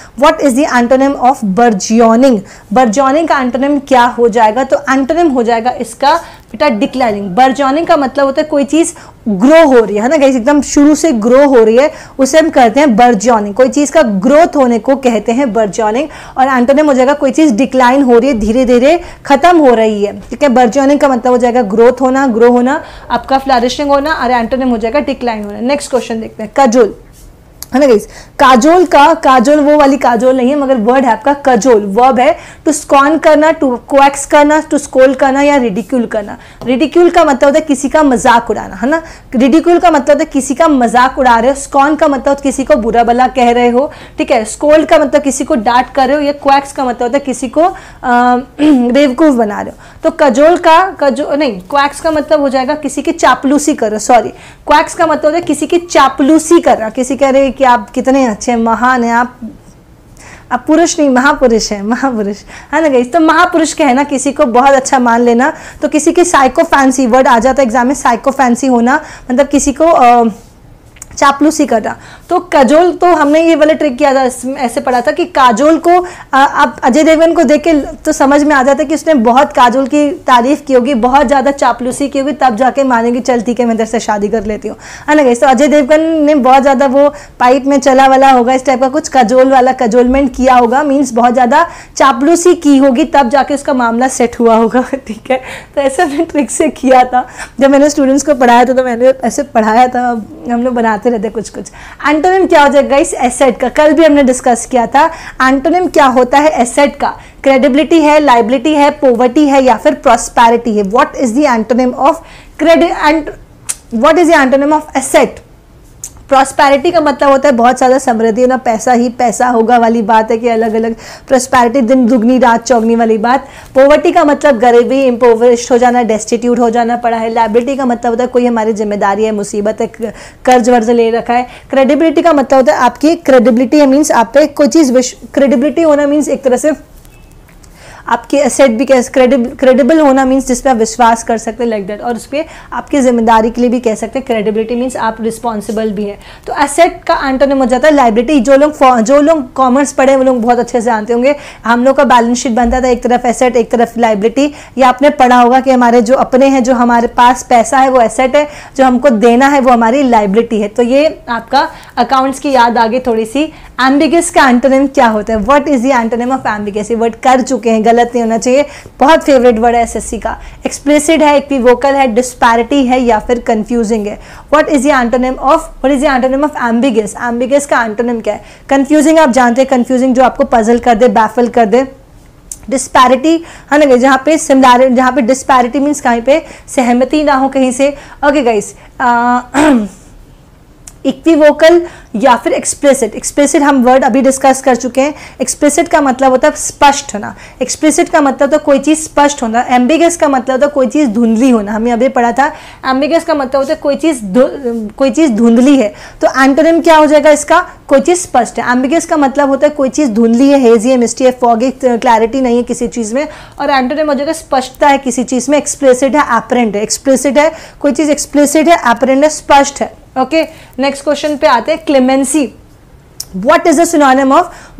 of burgeoning? Burgeoning का एंटोनिम क्या हो जाएगा? तो एंटोनिम हो जाएगा इसका बेटा डिक्लाइनिंग। बर्जियोनिंग का मतलब होता है कोई चीज ग्रो हो रही है ना गाइस, एकदम शुरू से ग्रो हो रही है, उसे हम कहते हैं बर्जियोनिंग। कोई चीज का ग्रोथ होने को कहते हैं बर्जियोनिंग। और एंटोनिम हो जाएगा कोई चीज डिक्लाइन हो रही है, धीरे धीरे खत्म हो रही है। ठीक है, बर्जियोनिंग का मतलब हो जाएगा ग्रोथ होना, ग्रो होना, आपका फ्लरिशिंग होना, और एंटोनिम हो जाएगा डिक्लाइन होना। नेक्स्ट क्वेश्चन देखते हैं। कजोल, है ना गाइस। काजोल वो वाली काजोल नहीं है, मगर वर्ड है आपका कजोल। वर्ब है टू स्कॉन करना, टू क्वैक्स करना, टू स्कोल्ड करना या रिडिक्यूल करना। रिडिक्यूल का मतलब होता है किसी का मजाक उड़ाना, है ना। रिडिक्यूल का मतलब होता है किसी का मजाक उड़ा रहे हो, स्कॉन का मतलब किसी को बुरा भला कह रहे हो, ठीक है। स्कोल्ड का मतलब किसी को डांट कर रहे हो, या क्वैक्स का मतलब होता है किसी को बेवकूफ बना रहे हो। तो क्वैक्स का मतलब हो जाएगा किसी की चापलूसी कर रहे हो, सॉरी, क्वैक्स का मतलब होता है किसी की चापलूसी कर रहा, किसी कह रहे कि आप कितने अच्छे महान हैं, आप पुरुष नहीं महापुरुष है, महापुरुष, है ना गाइस। तो महापुरुष कहना, किसी को बहुत अच्छा मान लेना। तो किसी की साइको फैंसी, वर्ड आ जाता है एग्जाम में, साइको फैंसी होना, मतलब किसी को चापलूसी करना। तो काजोल, तो हमने ये वाला ट्रिक किया था, ऐसे पढ़ा था कि काजोल को अब अजय देवगन को देख के तो समझ में आ जाता है कि उसने बहुत काजोल की तारीफ की होगी, बहुत ज़्यादा चापलूसी की होगी, तब जाके मानेंगे चल ठीक है मैं तेरे से शादी कर लेती हूँ, है ना गाइस। तो अजय देवगन ने बहुत ज़्यादा वो पाइप में चला वाला होगा, इस टाइप का कुछ काजोल वाला काजोलमेंट किया होगा, मीन्स बहुत ज़्यादा चापलूसी की होगी, तब जाके उसका मामला सेट हुआ होगा, ठीक है। तो ऐसे हमने ट्रिक से किया था, जब मैंने स्टूडेंट्स को पढ़ाया था तो मैंने ऐसे पढ़ाया था, हम लोग बनाते रहते कुछ कुछ। एंटोनिम क्या हो जाएगा गाइस? एसेट का, कल भी हमने डिस्कस किया था। एंटोनिम क्या होता है एसेट का? क्रेडिबिलिटी है, लाइबिलिटी है, पॉवर्टी है या फिर प्रॉस्पेरिटी है। What is the antonym of credit and what is the antonym of asset? Prosperity का मतलब होता है बहुत ज़्यादा समृद्धि होना, पैसा ही पैसा होगा वाली बात है कि अलग अलग प्रॉस्पेरिटी, दिन दुगनी रात चौगनी वाली बात। पॉवर्टी का मतलब गरीबी, इम्पोवरिश्ड हो जाना, डेस्टिट्यूट हो जाना पड़ा है। लायबिलिटी का मतलब होता है कोई हमारी जिम्मेदारी है, मुसीबत है, कर्ज वर्ज ले रखा है। क्रेडिबिलिटी का मतलब होता है आपकी क्रेडिबिलिटी है, मीन्स आप पे कोई चीज़, क्रेडिबिलिटी होना मीन्स एक तरह से आपके एसेट भी क्रेडिबल होना, मीन्स जिस पे आप विश्वास कर सकते हैं, लाइक दैट। और उस पर आपकी जिम्मेदारी के लिए भी कह सकते हैं क्रेडिबिलिटी, मीन्स आप रिस्पॉन्सिबल भी हैं। तो एसेट का एंटोनिम हो जाता है लाइबिलिटी। जो लोग कॉमर्स पढ़े वो लोग बहुत अच्छे से जानते होंगे, हम लोग का बैलेंस शीट बनता था, एक तरफ एसेट एक तरफ लाइबिलिटी। या आपने पढ़ा होगा कि हमारे जो अपने हैं, जो हमारे पास पैसा है वो एसेट है, जो हमको देना है वो हमारी लाइबिलिटी है। तो ये आपका अकाउंट्स की याद आ गई थोड़ी सी। एम्बिगस का एंटोनिम क्या होता है? What is the antonym of ambiguous? ये वर्ड कर चुके हैं, गलत नहीं होना चाहिए, बहुत फेवरेट वर्ड है एसएससी का। एक्सप्लिसिट है, इक्विवोकल है, डिस्पैरिटी है या फिर कंफ्यूजिंग है। What is the antonym of ambiguous? Ambiguous का एंटोनिम क्या है? कंफ्यूजिंग आप जानते हैं, कंफ्यूजिंग जो आपको पजल कर दे, बैफल कर दे। डिस्पैरिटी है ना, जहाँ पे सिमिलैरिटी, जहाँ पे डिस्पैरिटी मीन्स कहीं पे सहमति ना हो कहीं से। ओके गाइस, इक्विवोकल या फिर एक्सप्लिसिट। एक्सप्लिसिट हम वर्ड अभी डिस्कस कर चुके हैं। एक्सप्लिसिट का मतलब होता है स्पष्ट होना, एक्सप्लिसिट का मतलब तो कोई चीज़ स्पष्ट होना। एम्बिगस का मतलब होता है कोई चीज़ धुंधली होना, हमने अभी पढ़ा था। एम्बिगस का मतलब होता है कोई चीज़ धुंधली है। तो एंटोनिम क्या हो जाएगा इसका? कोई चीज़ स्पष्ट है। एम्बिगस का मतलब होता है कोई चीज़ धुंधली है, हेजी है, मिस्टी है, फॉगी, क्लैरिटी नहीं है किसी चीज़ में। और एंटोनिम हो जाएगा स्पष्टता है किसी चीज़ में। एक्सप्लिसिट है, एपरेंट है। एक्सप्लिसिट है कोई चीज़, एक्सप्लिसिट है, एपरेंट है, स्पष्ट है। ओके, नेक्स्ट क्वेश्चन पे आते हैं। Clemency, What is the synonym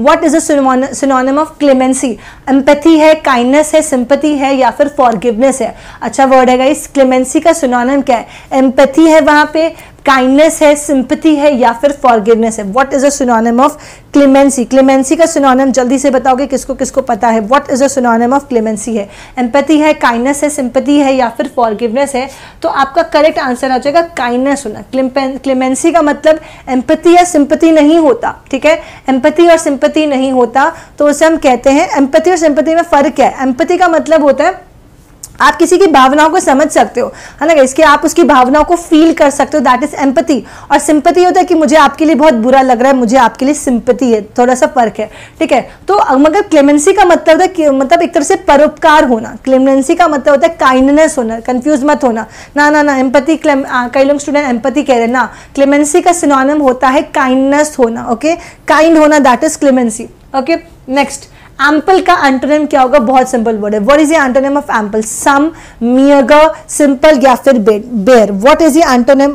of clemency? Empathy है, काइंडनेस है, सिंपैथी है या फिर फॉरगिवनेस है? अच्छा वर्ड है गाइस। क्लेमेंसी का सिनोनिम क्या है? एम्पैथी है, वहां पे काइंडनेस है, सिंपैथी है या फिर फॉरगिवनेस है। What is the synonym of clemency? Clemency का सिनोनिम जल्दी से बताओगे, किसको किसको पता है? What is the synonym of clemency? है एम्पैथी है, काइंडनेस है, सिंपैथी है या फिर फॉरगिवनेस है? तो आपका करेक्ट आंसर आ जाएगा काइंडनेस होना। क्लेमेंसी का मतलब एम्पैथी या सिंपैथी नहीं होता, ठीक है। एम्पैथी और सिंपैथी नहीं होता तो उसे हम कहते हैं, एम्पैथी और सिंपैथी में फर्क क्या है? एम्पैथी का मतलब होता है आप किसी की भावनाओं को समझ सकते हो, है ना, इसके आप उसकी भावनाओं को फील कर सकते हो, दैट इज एम्पैथी। और सिंपैथी होता है कि मुझे आपके लिए बहुत बुरा लग रहा है, मुझे आपके लिए सिंपैथी है, थोड़ा सा फर्क है, ठीक है। तो मगर क्लेमेंसी का मतलब होता है कि मतलब एक तरह से परोपकार होना। क्लेमेंसी का मतलब होता है काइंडनेस होना, कंफ्यूज मत होना ना एम्पैथी, कई लोग स्टूडेंट एम्पैथी कह रहे हैं ना, क्लेमेंसी का सिनोनिम होता है काइंडनेस होना। ओके, काइंड होना, that is clemency. Okay, next ample का एंटोनिम क्या होगा? बहुत सिंपल वर्ड है। What is the antonym of ample? Some, meagre, simple या फिर bare. What is the antonym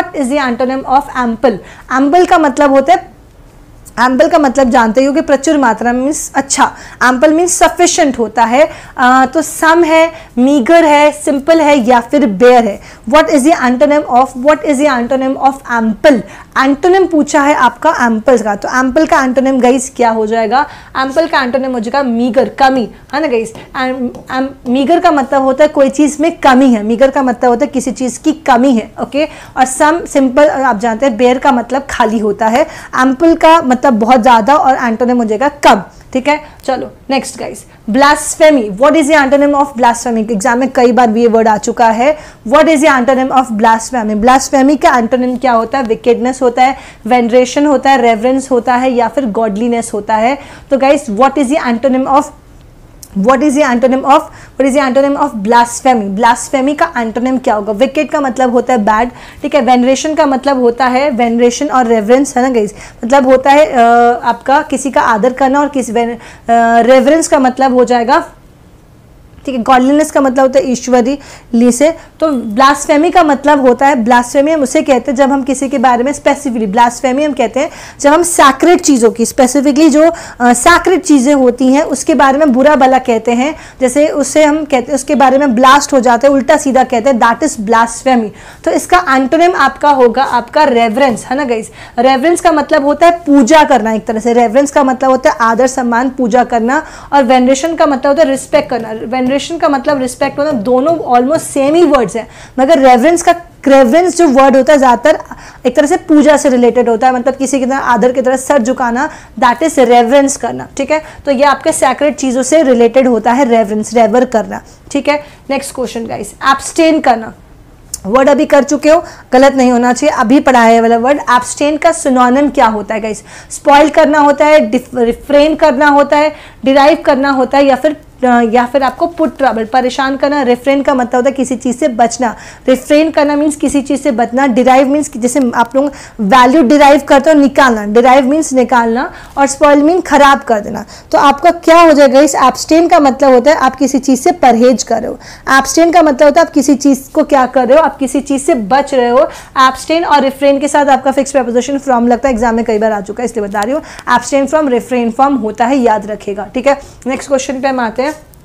of ample? Ample का मतलब होता है, एम्पल का मतलब जानते हो कि प्रचुर मात्रा में, मीन्स अच्छा। एम्पल मीन्स सफिशिएंट होता है। तो सम है, मीगर है, सिंपल है या फिर बेयर है। What is the antonym of ample? Antonym पूछा है आपका एम्पल का, तो एम्पल का एंटोनिम गाइस क्या हो जाएगा? एम्पल का एंटोनिम हो जाएगा मीगर, कमी, है ना गाइस। मीगर का मतलब होता है कोई चीज में कमी है, मीगर का मतलब होता है किसी चीज की कमी है। ओके, और सम, सिंपल आप जानते हैं। बेयर का मतलब खाली होता है। एम्पल का मतलब बहुत ज्यादा और एंटोनिम हो जाएगा कम, ठीक है। चलो next guys, blasphemy. What is the antonym of blasphemy? Exam में कई बार ये वर्ड आ चुका है। What is the antonym of blasphemy? Blasphemy का एंटोनिम क्या होता है? विकेडनेस होता है, वेनरेशन होता है, रेवरेंस होता है या फिर गॉडलीनेस होता है। तो guys what is the antonym of blasphemy? Blasphemy का एंटोनिम क्या होगा? विकेड का मतलब होता है बैड, ठीक है। वेनरेशन का मतलब होता है, वेनरेशन और रेवरेंस, है ना गाइस, मतलब होता है आपका किसी का आदर करना, और किसी रेवरेंस का मतलब हो जाएगा, ठीक है। गॉडलीनेस का मतलब होता है ईश्वरी से। तो ब्लास्फेमी का मतलब होता है, ब्लास्फेमी हम उसे कहते हैं जब हम किसी के बारे में स्पेसिफिकली, ब्लास्फेमी हम कहते हैं जब हम सैक्रेड चीज़ों की, स्पेसिफिकली जो सैक्रेड चीज़ें होती हैं उसके बारे में बुरा भला कहते हैं, जैसे उससे हम कहते हैं उसके बारे में ब्लास्ट हो जाते हैं, उल्टा सीधा कहते हैं, दैट इज ब्लास्फेमी। तो इसका एंटोनिम आपका होगा आपका रेवरेंस, है ना गाइस। रेवरेंस का मतलब होता है पूजा करना, एक तरह से रेवरेंस का मतलब होता है आदर सम्मान पूजा करना, और वेनरेशन का मतलब होता है रिस्पेक्ट करना। वेनरेशन का मतलब रिस्पेक्ट होना, दोनों ऑलमोस्ट सेम ही वर्ड्स हैं, मगर रेवरेंस जो वर्ड होता है ज़्यादातर एक तरह से पूजा से रिलेटेड होता है, मतलब किसी की तरह आदर की तरह सर झुकाना, दैट इज रेवरेंस करना, ठीक है। तो ये आपके सैक्रेड चीज़ों से रिलेटेड होता है रेवरेंस, रेवर करना, ठीक है। नेक्स्ट क्वेश्चन गाइस, एब्सटेन करना, वर्ड अभी कर चुके हो, गलत नहीं होना चाहिए, अभी पढ़ाया है वाला वर्ड। एब्सटेन का सिनोनिम क्या होता है गाइस? स्पॉइल करना होता है, रिफ्रेन करना होता है, डिराइव करना होता है, या फिर आपको पुट ट्रबल, परेशान करना। रिफ्रेन का मतलब होता है किसी चीज़ से बचना, रिफ्रेन करना मीन्स किसी चीज़ से बचना। डिराइव मीन्स जैसे आप लोग वैल्यू डिराइव करते हो, निकालना, डिराइव मीन्स निकालना, और स्पॉइल मीन खराब कर देना। तो आपका क्या हो जाएगा इस एब्सटेन का मतलब होता है आप किसी चीज़ से परहेज कर रहे हो। एब्सटेन का मतलब होता है आप किसी चीज़ को क्या कर रहे हो, आप किसी चीज़ से बच रहे हो। एब्सटेन और रिफ्रेन के साथ आपका फिक्स प्रीपोजिशन फ्रॉम लगता है, एग्जाम में कई बार आ चुका है इसलिए बता रही हूँ। एब्सटेन फ्रॉम, रिफ्रेन फ्रॉम होता है, याद रखेगा, ठीक है। नेक्स्ट क्वेश्चन पे हम आते हैं।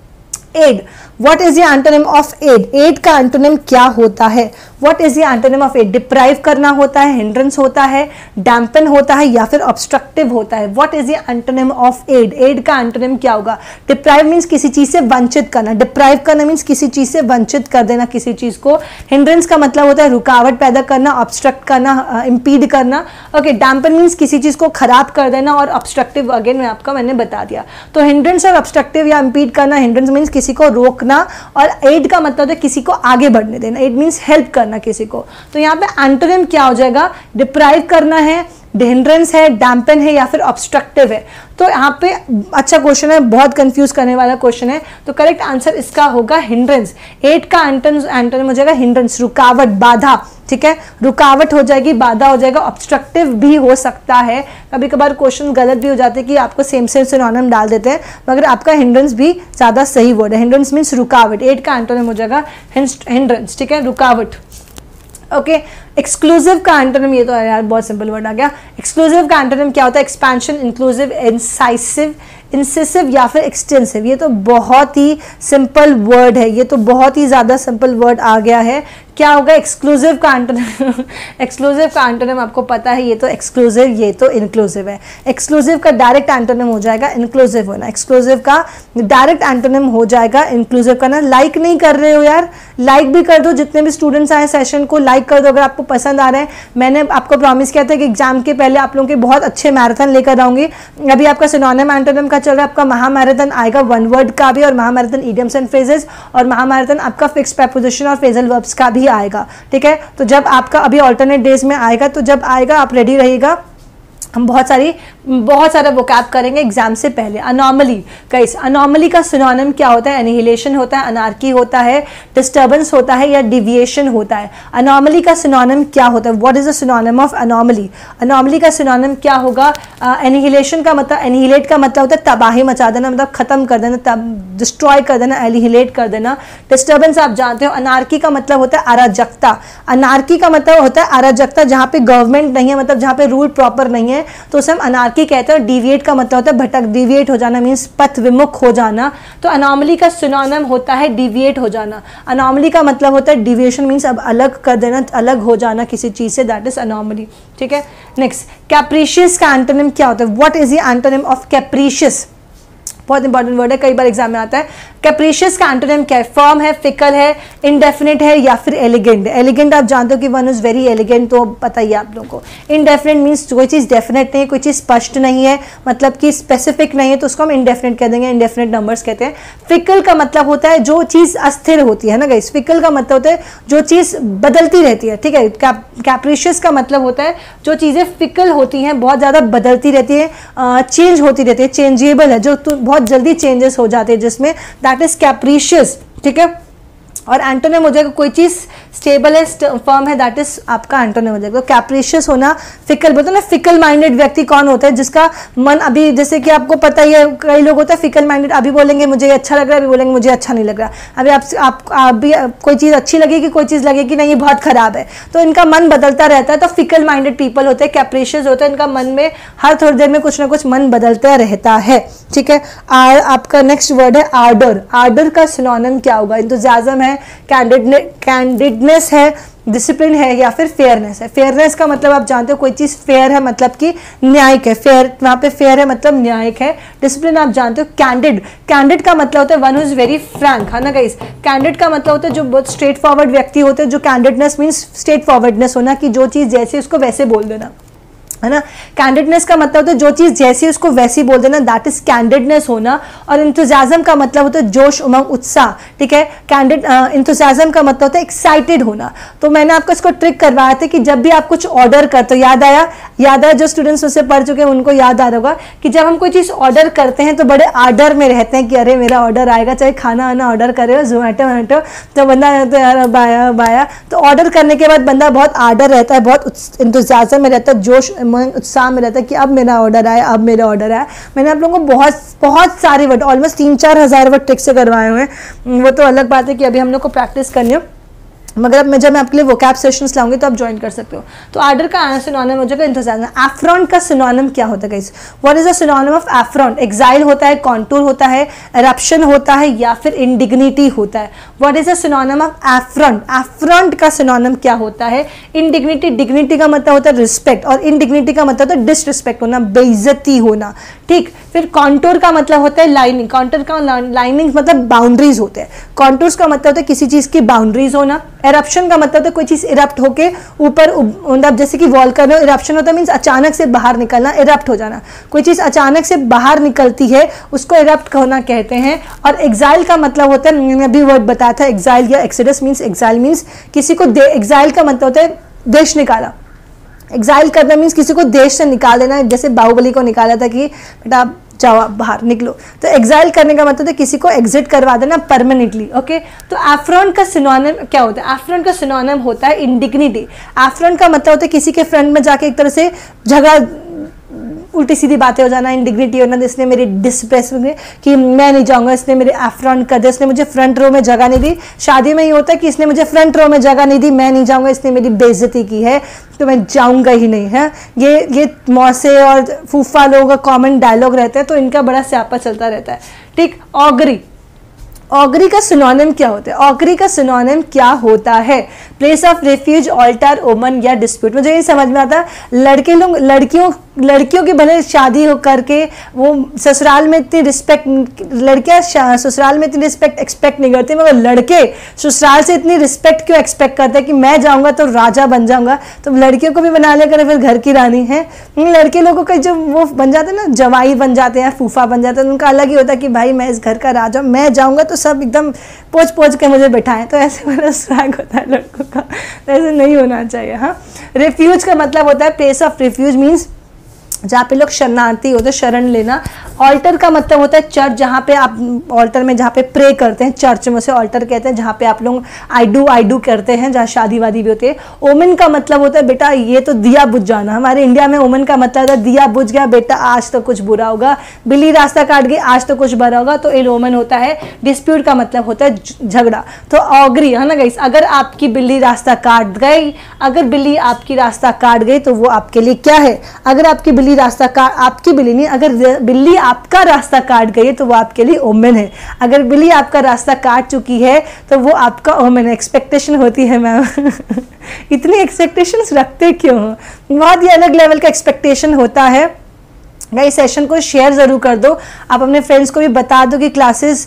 Aid, what is the antonym of aid? Aid का एंटोनिम क्या होता है? What is the antonym of aid? Deprive करना होता है, हिंड्रेंस होता है, डैम्पन होता है, या फिर ऑब्स्ट्रक्टिव होता है। What is the antonym of aid? Aid का एंटोनिम क्या होगा? डिप्राइव मीन्स किसी चीज से वंचित करना, डिप्राइव करना मीन्स किसी चीज से वंचित कर देना किसी चीज को। हिंड्रेंस का मतलब होता है रुकावट पैदा करना, ऑब्स्ट्रक्ट करना, इम्पीड करना। ओके, डैम्पन मीन्स किसी चीज को खराब कर देना, और ऑब्स्ट्रक्टिव अगेन मैंने बता दिया। तो हिंड्रेंस और ऑब्स्ट्रक्टिव या इम्पीड करना, हिंड्रेंस मीन्स किसी को रोकना, और एड का मतलब है किसी को आगे बढ़ने देना, एड मीन्स हेल्प करना किसी को। तो यहाँ पे एंटोनिम क्या हो जाएगा? डिप्राइव करना है, हिंड्रेंस है, डैम्पन है, या फिर ऑब्स्ट्रक्टिव है। तो यहाँ पे अच्छा क्वेश्चन है, बहुत कंफ्यूज करने वाला क्वेश्चन है। तो करेक्ट आंसर इसका होगा हिंड्रेंस। एड का एंटोनिम हो जाएगा हिंड्रेंस, रुकावट, बाधा, ठीक है। रुकावट हो जाएगी, बाधा हो जाएगा, ऑब्स्ट्रक्टिव भी हो सकता है। कभी कभार क्वेश्चन गलत भी हो जाते हैं कि आपको सेम सिनोनिम डाल देते हैं, मगर आपका हिंड्रेंस भी ज़्यादा सही वर्ड है। हिंड्रेंस मीन्स रुकावट, एड का एंटोनिम हो जाएगा हिंड्रेंस, ठीक है, रुकावट। ओके, एक्सक्लूसिव का एंटोनिम, ये तो यार बहुत सिंपल वर्ड आ गया। एक्सक्लूसिव का एंटोनिम क्या होता है? एक्सपेंशन, इंक्लूसिव, इंसाइसिव, इंसिसिव, या फिर एक्सटेंसिव। ये तो बहुत ही सिंपल वर्ड है, ये तो बहुत ही ज़्यादा सिंपल वर्ड आ गया है। क्या होगा एक्सक्लूसिव का एंटोनिम? एक्सक्लूसिव का एंटोनिम आपको पता है, ये तो एक्सक्लूसिव, ये तो इंक्लूसिव है। एक्सक्लूसिव का डायरेक्ट एंटोनिम हो जाएगा इंक्लूसिव होना, एक्सक्लूसिव का डायरेक्ट एंटोनिम हो जाएगा इंक्लूसिव करना। लाइक नहीं कर रहे हो यार, लाइक भी कर दो, जितने भी स्टूडेंट्स आए सेशन को लाइक कर दो अगर आपको पसंद आ रहा है। मैंने आपको प्रॉमिस किया था कि एग्जाम के पहले आप लोगों के बहुत अच्छे मैराथन लेकर आऊंगी। अभी आपका सिनोनिम एंटोनिम का चल रहा है, आपका महामैराथन आएगा वन वर्ड का भी, और महामैराथन इडियम्स एंड फ्रेजेस, और महामैराथन आपका फिक्स प्रीपोजिशन और फ्रेजल वर्ब्स का भी आएगा, ठीक है। तो जब आपका अभी ऑल्टरनेट डेज में आएगा, तो जब आएगा आप रेडी रहिएगा। हम बहुत सारा वोकैब करेंगे एग्जाम से पहले। अनॉमली, गाइस अनॉमली का सिनोनिम क्या होता है? एनिहिलेशन होता है, अनार्की होता है, डिस्टर्बेंस होता है, या डिविएशन होता है। अनॉमली का सिनोनिम क्या होता है? What is the synonym of anomaly? Anomaly का सिनोनिम क्या होगा? एनिहिलेशन का मतलब, एनिहिलेट का मतलब होता है तबाही मचा देना, मतलब खत्म कर देना, डिस्ट्रॉय कर देना, एनिहिलेट कर देना। डिस्टर्बेंस आप जानते हो। अनार्की का मतलब होता है अराजकता, अनार्की का मतलब होता है अराजकता, जहाँ पे गवर्नमेंट नहीं है, मतलब जहाँ पे रूल प्रॉपर नहीं है, तो उसे हम अनार्की कहते हैं। डिविएट का मतलब होता है भटक, डिविएट हो जाना मीन्स पथ विमुख हो जाना। तो अनॉमली का सिनोनिम होता है डिविएट हो जाना। अनॉमली का मतलब होता है डिविएशन मीन्स अब अलग कर देना, अलग हो जाना किसी चीज से, दैट इज अनॉमली, ठीक है। नेक्स्ट, कैप्रीशियस का एंटोनिम क्या होता है? What is the antonym of capricious? बहुत इंपॉर्टेंट वर्ड है, कई बार एग्जाम में आता है। कैप्रीशियस का एंटोनिम क्या है? फर्म है, फिकल है, इनडेफिनिट है, या फिर एलिगेंट। एलिगेंट आप जानते हो कि वन इज वेरी एलिगेंट, तो पता ही है आप लोगों को। इनडेफिनिट मीन्स कोई चीज़ डेफिनेट नहीं है, कोई चीज़ स्पष्ट नहीं है, मतलब कि स्पेसिफिक नहीं है, तो उसको हम इनडेफिनिट कह देंगे, इनडेफिनिट नंबर्स कहते हैं। फिकल का मतलब होता है जो चीज़ अस्थिर होती है ना गाइस। फिकल का मतलब होता है जो चीज़ बदलती रहती है, ठीक है। कैप्रीशियस का मतलब होता है जो चीज़ें फिकल होती हैं, बहुत ज़्यादा बदलती रहती है, चेंज होती रहती है, चेंजेबल है, जो बहुत जल्दी चेंजेस हो जाते हैं, जिसमें दैट इज कैप्रीशियस, ठीक है। और एंटोनिम हो जाएगा कोई चीज़ स्टेबल है, फर्म है, दैट इज आपका एंटोनिम हो जाएगा। तो कैप्रिशियस होना, फिकल, बोलते हैं ना फिकल माइंडेड व्यक्ति कौन होता है, जिसका मन अभी, जैसे कि आपको पता ही है कई लोग होता है फिकल माइंडेड, अभी बोलेंगे मुझे अच्छा लग रहा है, अभी बोलेंगे मुझे अच्छा नहीं लग रहा। अभी आप भी कोई चीज़ अच्छी लगेगी, कोई चीज़ लगेगी नहीं ये बहुत खराब है, तो इनका मन बदलता रहता है। तो फिकल माइंडेड पीपल होते हैं, कैप्रिशियस होते हैं, इनका मन में हर थोड़ी देर में कुछ ना कुछ मन बदलता रहता है, ठीक है। आपका नेक्स्ट वर्ड है आर्डर। आर्डर का सिनोनिम क्या होगा? इंतजाज़म है, कैंडिडनेस है, डिसिप्लिन है, या फिर फेयरनेस है। फेयरनेस का मतलब आप जानते हो कोई चीज़ फेयर है मतलब कि न्यायिक है, फेयर, वहाँ पे फेयर है मतलब न्यायिक है। डिसिप्लिन आप जानते हो। कैंडिड, कैंडिड का मतलब होता है one who is very frank, है ना गाइस। कैंडिड का मतलब होता है जो बहुत स्ट्रेट फॉरवर्ड व्यक्ति होते हैं, जो कैंडिडनेस मीन्स स्ट्रेट फॉरवर्डनेस होना, कि जो चीज़ जैसे उसको वैसे बोल देना, है ना। कैंडिडनेस का मतलब होता है जो चीज़ जैसी उसको वैसी बोल देना, दैट इज कैंडिडनेस होना। और इंतजाज़म का मतलब होता है जोश, उमंग, उत्साह, ठीक है। इंतजाज़म का मतलब होता है एक्साइटेड होना। तो मैंने आपको इसको ट्रिक करवाया था कि जब भी आप कुछ ऑर्डर करते हो, याद आया जो स्टूडेंट्स उससे पढ़ चुके हैं उनको याद आ रहा होगा कि जब हम कोई चीज़ ऑर्डर करते हैं तो बड़े आर्डर में रहते हैं कि अरे मेरा ऑर्डर आएगा, चाहे खाना आना ऑर्डर करे हो जोमेटो, तो बंदा तो यार बाया, तो ऑर्डर करने के बाद बंदा बहुत आर्डर रहता है, बहुत इंतजाज़म में रहता है, जोश उत्साह में रहता है कि अब मेरा ऑर्डर आया, अब मेरा ऑर्डर आया। मैंने आप लोगों को बहुत सारे वर्ड, ऑलमोस्ट 3-4 हज़ार वर्ड ट्रिक से करवाए हुए हैं। वो तो अलग बात है कि अभी हम लोग को प्रैक्टिस करनी हो, मगर अब जब मैं आपके लिए वोकैब सेशंस लाऊंगी तो आप ज्वाइन कर सकते हो। तो आर्डर का सिनोनिम हो जाएगा इंतजाज़म। एफ्रॉन्ट का सिनोनिम क्या होता है guys? What is the synonym of affront? Exile होता है, कॉन्टूर होता है, एरप्शन होता है, या फिर इंडिग्निटी होता है। What is the synonym of affront? Affront का सिनोनिम क्या होता है? इंडिग्निटी, डिग्निटी का मतलब होता है रिस्पेक्ट, और इंडिग्निटी का मतलब होता है डिसरिस्पेक्ट होना, बेइज्जती होना, ठीक। फिर कॉन्टूर का मतलब होता है लाइनिंग, कॉन्टूर का लाइनिंग मतलब बाउंड्रीज होते हैं। कॉन्टूर्स का मतलब होता है किसी चीज़ की बाउंड्रीज होना। एरप्शन का मतलब होता है कोई चीज़ इरप्ट होके ऊपर, मतलब जैसे कि वॉल्केनो इरप्शन होता है, मीन्स अचानक से बाहर निकलना, इरप्ट हो जाना। कोई चीज़ अचानक से बाहर निकलती है उसको इरप्ट होना कहते हैं। और एग्जाइल का मतलब होता है, मैंने अभी वर्ड बताया था एग्जाइल या एक्सिडस मीन्स, एग्जाइल मीन्स किसी को एग्जाइल का मतलब होता है देश निकाला। एग्जाइल करना मीन्स किसी को देश से निकाल देना, जैसे बाहुबली को निकाला था कि बेटा जाओ आप बाहर निकलो। तो एग्जाइल करने का मतलब है किसी को एग्जिट करवा देना परमानेंटली, ओके। तो एफ्रॉन्ट का सिनोनिम क्या होता है? एफ्रॉन्ट का सिनोनिम होता है इंडिग्निटी। एफ्रॉन्ट का मतलब होता है किसी के फ्रंट में जाके एक तरह से झगड़ा, उल्टी सीधी बातें हो जाना, इंडिग्निटी होना, इसने मेरी डिसप्रेस कि मैं नहीं जाऊंगा, इसने मेरे एफ्रॉन्ट कर दिया, इसने मुझे फ्रंट रो में जगह नहीं दी। शादी में ये होता है कि इसने मुझे फ्रंट रो में जगह नहीं दी, मैं नहीं जाऊंगा, इसने मेरी बेइज्जती की है तो मैं जाऊंगा ही नहीं, है। ये मौसे और फूफा लोगों का कॉमन डायलॉग रहता है, तो इनका बड़ा स्यापा चलता रहता है, ठीक। ऑगरी, ऑगरी का सिनोनिम क्या होता है? ऑगरी का सिनोनिम क्या होता है? प्लेस ऑफ रेफ्यूज, ऑल्टर, ओमन या डिस्प्यूट। मुझे ये समझ में आता है लड़के लोग लड़कियों की भले शादी हो करके वो ससुराल में इतनी रिस्पेक्ट, लड़कियां ससुराल में इतनी रिस्पेक्ट एक्सपेक्ट नहीं करती, मगर लड़के ससुराल से इतनी रिस्पेक्ट क्यों एक्सपेक्ट करते हैं कि मैं जाऊंगा तो राजा बन जाऊंगा। तो लड़कियों को भी बना लिया करें फिर घर की रानी, है। लड़के लोगों का जब वो बन जाते हैं ना, जवाई बन जाते हैं, फूफा बन जाते हैं, उनका अलग ही होता है कि भाई मैं इस घर का राजा, मैं जाऊंगा तो सब एकदम पोच के मुझे बैठाएं। तो ऐसे वाला स्वैग होता है लड़कों का, तो ऐसे नहीं होना चाहिए, हाँ। रेफ्यूज का मतलब होता है प्लेस ऑफ रेफ्यूज मीन्स जहाँ पे लोग शरणार्थी होते हैं, शरण लेना। ऑल्टर का मतलब होता है चर्च, जहाँ पे आप ऑल्टर में जहाँ पे प्रे करते हैं, चर्च में से ऑल्टर कहते हैं, जहाँ पे आप लोग आई डू करते हैं, जहाँ शादी वादी भी होती है। ओमेन का मतलब होता है बेटा ये तो दिया बुझ जाना। हमारे इंडिया में ओमेन का मतलब होता है दिया बुझ गया बेटा, आज तो कुछ बुरा होगा, बिल्ली रास्ता काट गई आज तो कुछ बुरा होगा, तो इल ओमेन होता है। डिस्प्यूट का मतलब होता है झगड़ा। तो ऑगरी, है ना गाइस, अगर आपकी बिल्ली रास्ता काट गई, अगर बिल्ली आपकी रास्ता काट गई तो वो आपके लिए क्या है? अगर आपकी बिल्ली रास्ता काट, आपकी बिल्ली नहीं, अगर बिल्ली आपका रास्ता काट गई तो वो आपके लिए ओमेन है। अगर बिल्ली आपका रास्ता काट चुकी है तो वो आपका ओमेन है। एक्सपेक्टेशन होती है मैम इतनी एक्सपेक्टेशंस रखते क्यों हो? बहुत ही अलग लेवल का एक्सपेक्टेशन होता है। इस सेशन को शेयर ज़रूर कर दो, आप अपने फ्रेंड्स को भी बता दो कि क्लासेस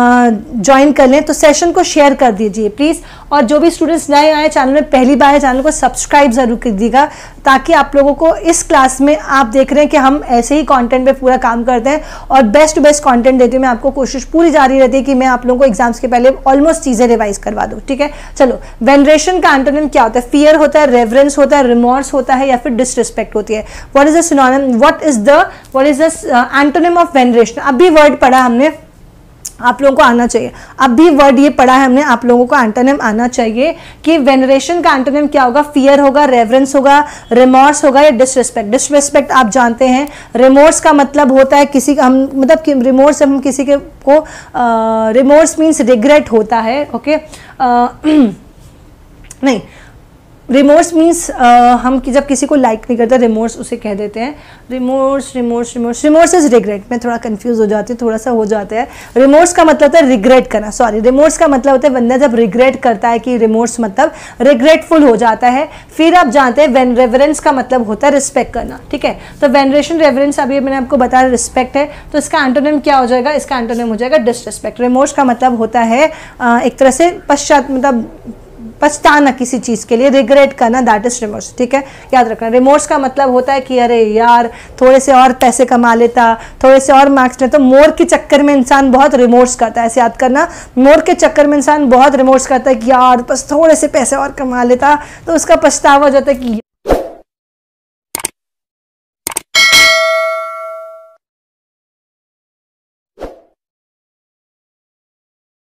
ज्वाइन कर लें। तो सेशन को शेयर कर दीजिए प्लीज़। और जो भी स्टूडेंट्स नए आए चैनल में पहली बार है, चैनल को सब्सक्राइब ज़रूर कीजिएगा, ताकि आप लोगों को इस क्लास में आप देख रहे हैं कि हम ऐसे ही कंटेंट पे पूरा काम करते हैं और बेस्ट टू बेस्ट कंटेंट देती हूँ। मैं आपको कोशिश पूरी जारी रहती है कि मैं आप लोगों को एग्जाम्स के पहले ऑलमोस्ट चीज़ें रिवाइज करवा दूँ, ठीक है। चलो, वेनरेशन का एंटोनिम क्या होता है? फियर होता है, रेवरेंस होता है, रिमोर्स होता है, या फिर डिसरिस्पेक्ट होती है। What is the synonym, what is the antonym of veneration? अभी वर्ड पढ़ा हमने आप लोगों को आना चाहिए। अब भी वर्ड ये पढ़ा है हमने, आप लोगों को एंटोनिम आना चाहिए कि वेनरेशन का एंटोनिम क्या होगा, फियर होगा, रेवरेंस होगा, रिमोर्स होगा या डिसरिस्पेक्ट। डिसरिस्पेक्ट आप जानते हैं, रिमोर्स का मतलब होता है किसी का हम मतलब कि रिमोर्स हम किसी के को रिमोर्स मीन्स रिग्रेट होता है, ओके नहीं, रिमोर्स मीन्स हम जब किसी को लाइक नहीं करते रिमोर्स उसे कह देते हैं। Remorse remorse remorse remorse is regret, मैं थोड़ा कंफ्यूज हो जाती हूँ, थोड़ा सा हो जाता है। रिमोर्स का मतलब होता है रिग्रेट करना, सॉरी, रिमोर्स का मतलब होता है बंदा जब रिग्रेट करता है कि रिमोर्स मतलब रिग्रेटफुल हो जाता है। फिर आप जानते हैं रेवरेंस का मतलब होता है रिस्पेक्ट करना, ठीक है। तो वेनरेशन रेवरेंस अभी मैंने आपको बताया रिस्पेक्ट है, तो इसका एंटोनिम क्या हो जाएगा, इसका एंटोनिम हो जाएगा डिसरिस्पेक्ट। रिमोर्स का मतलब होता है एक तरह से पश्चात मतलब पछताना किसी चीज़ के लिए, रिग्रेट करना, दैट इज रिमोर्स, ठीक है, याद रखना। रिमोर्स का मतलब होता है कि अरे यार थोड़े से और पैसे कमा लेता, थोड़े से और मार्क्स लेता। तो मोर के चक्कर में इंसान बहुत रिमोर्स करता है, ऐसे याद करना, मोर के चक्कर में इंसान बहुत रिमोर्स करता है कि यार बस थोड़े से पैसे और कमा लेता, तो उसका पछतावा हो जाता है कि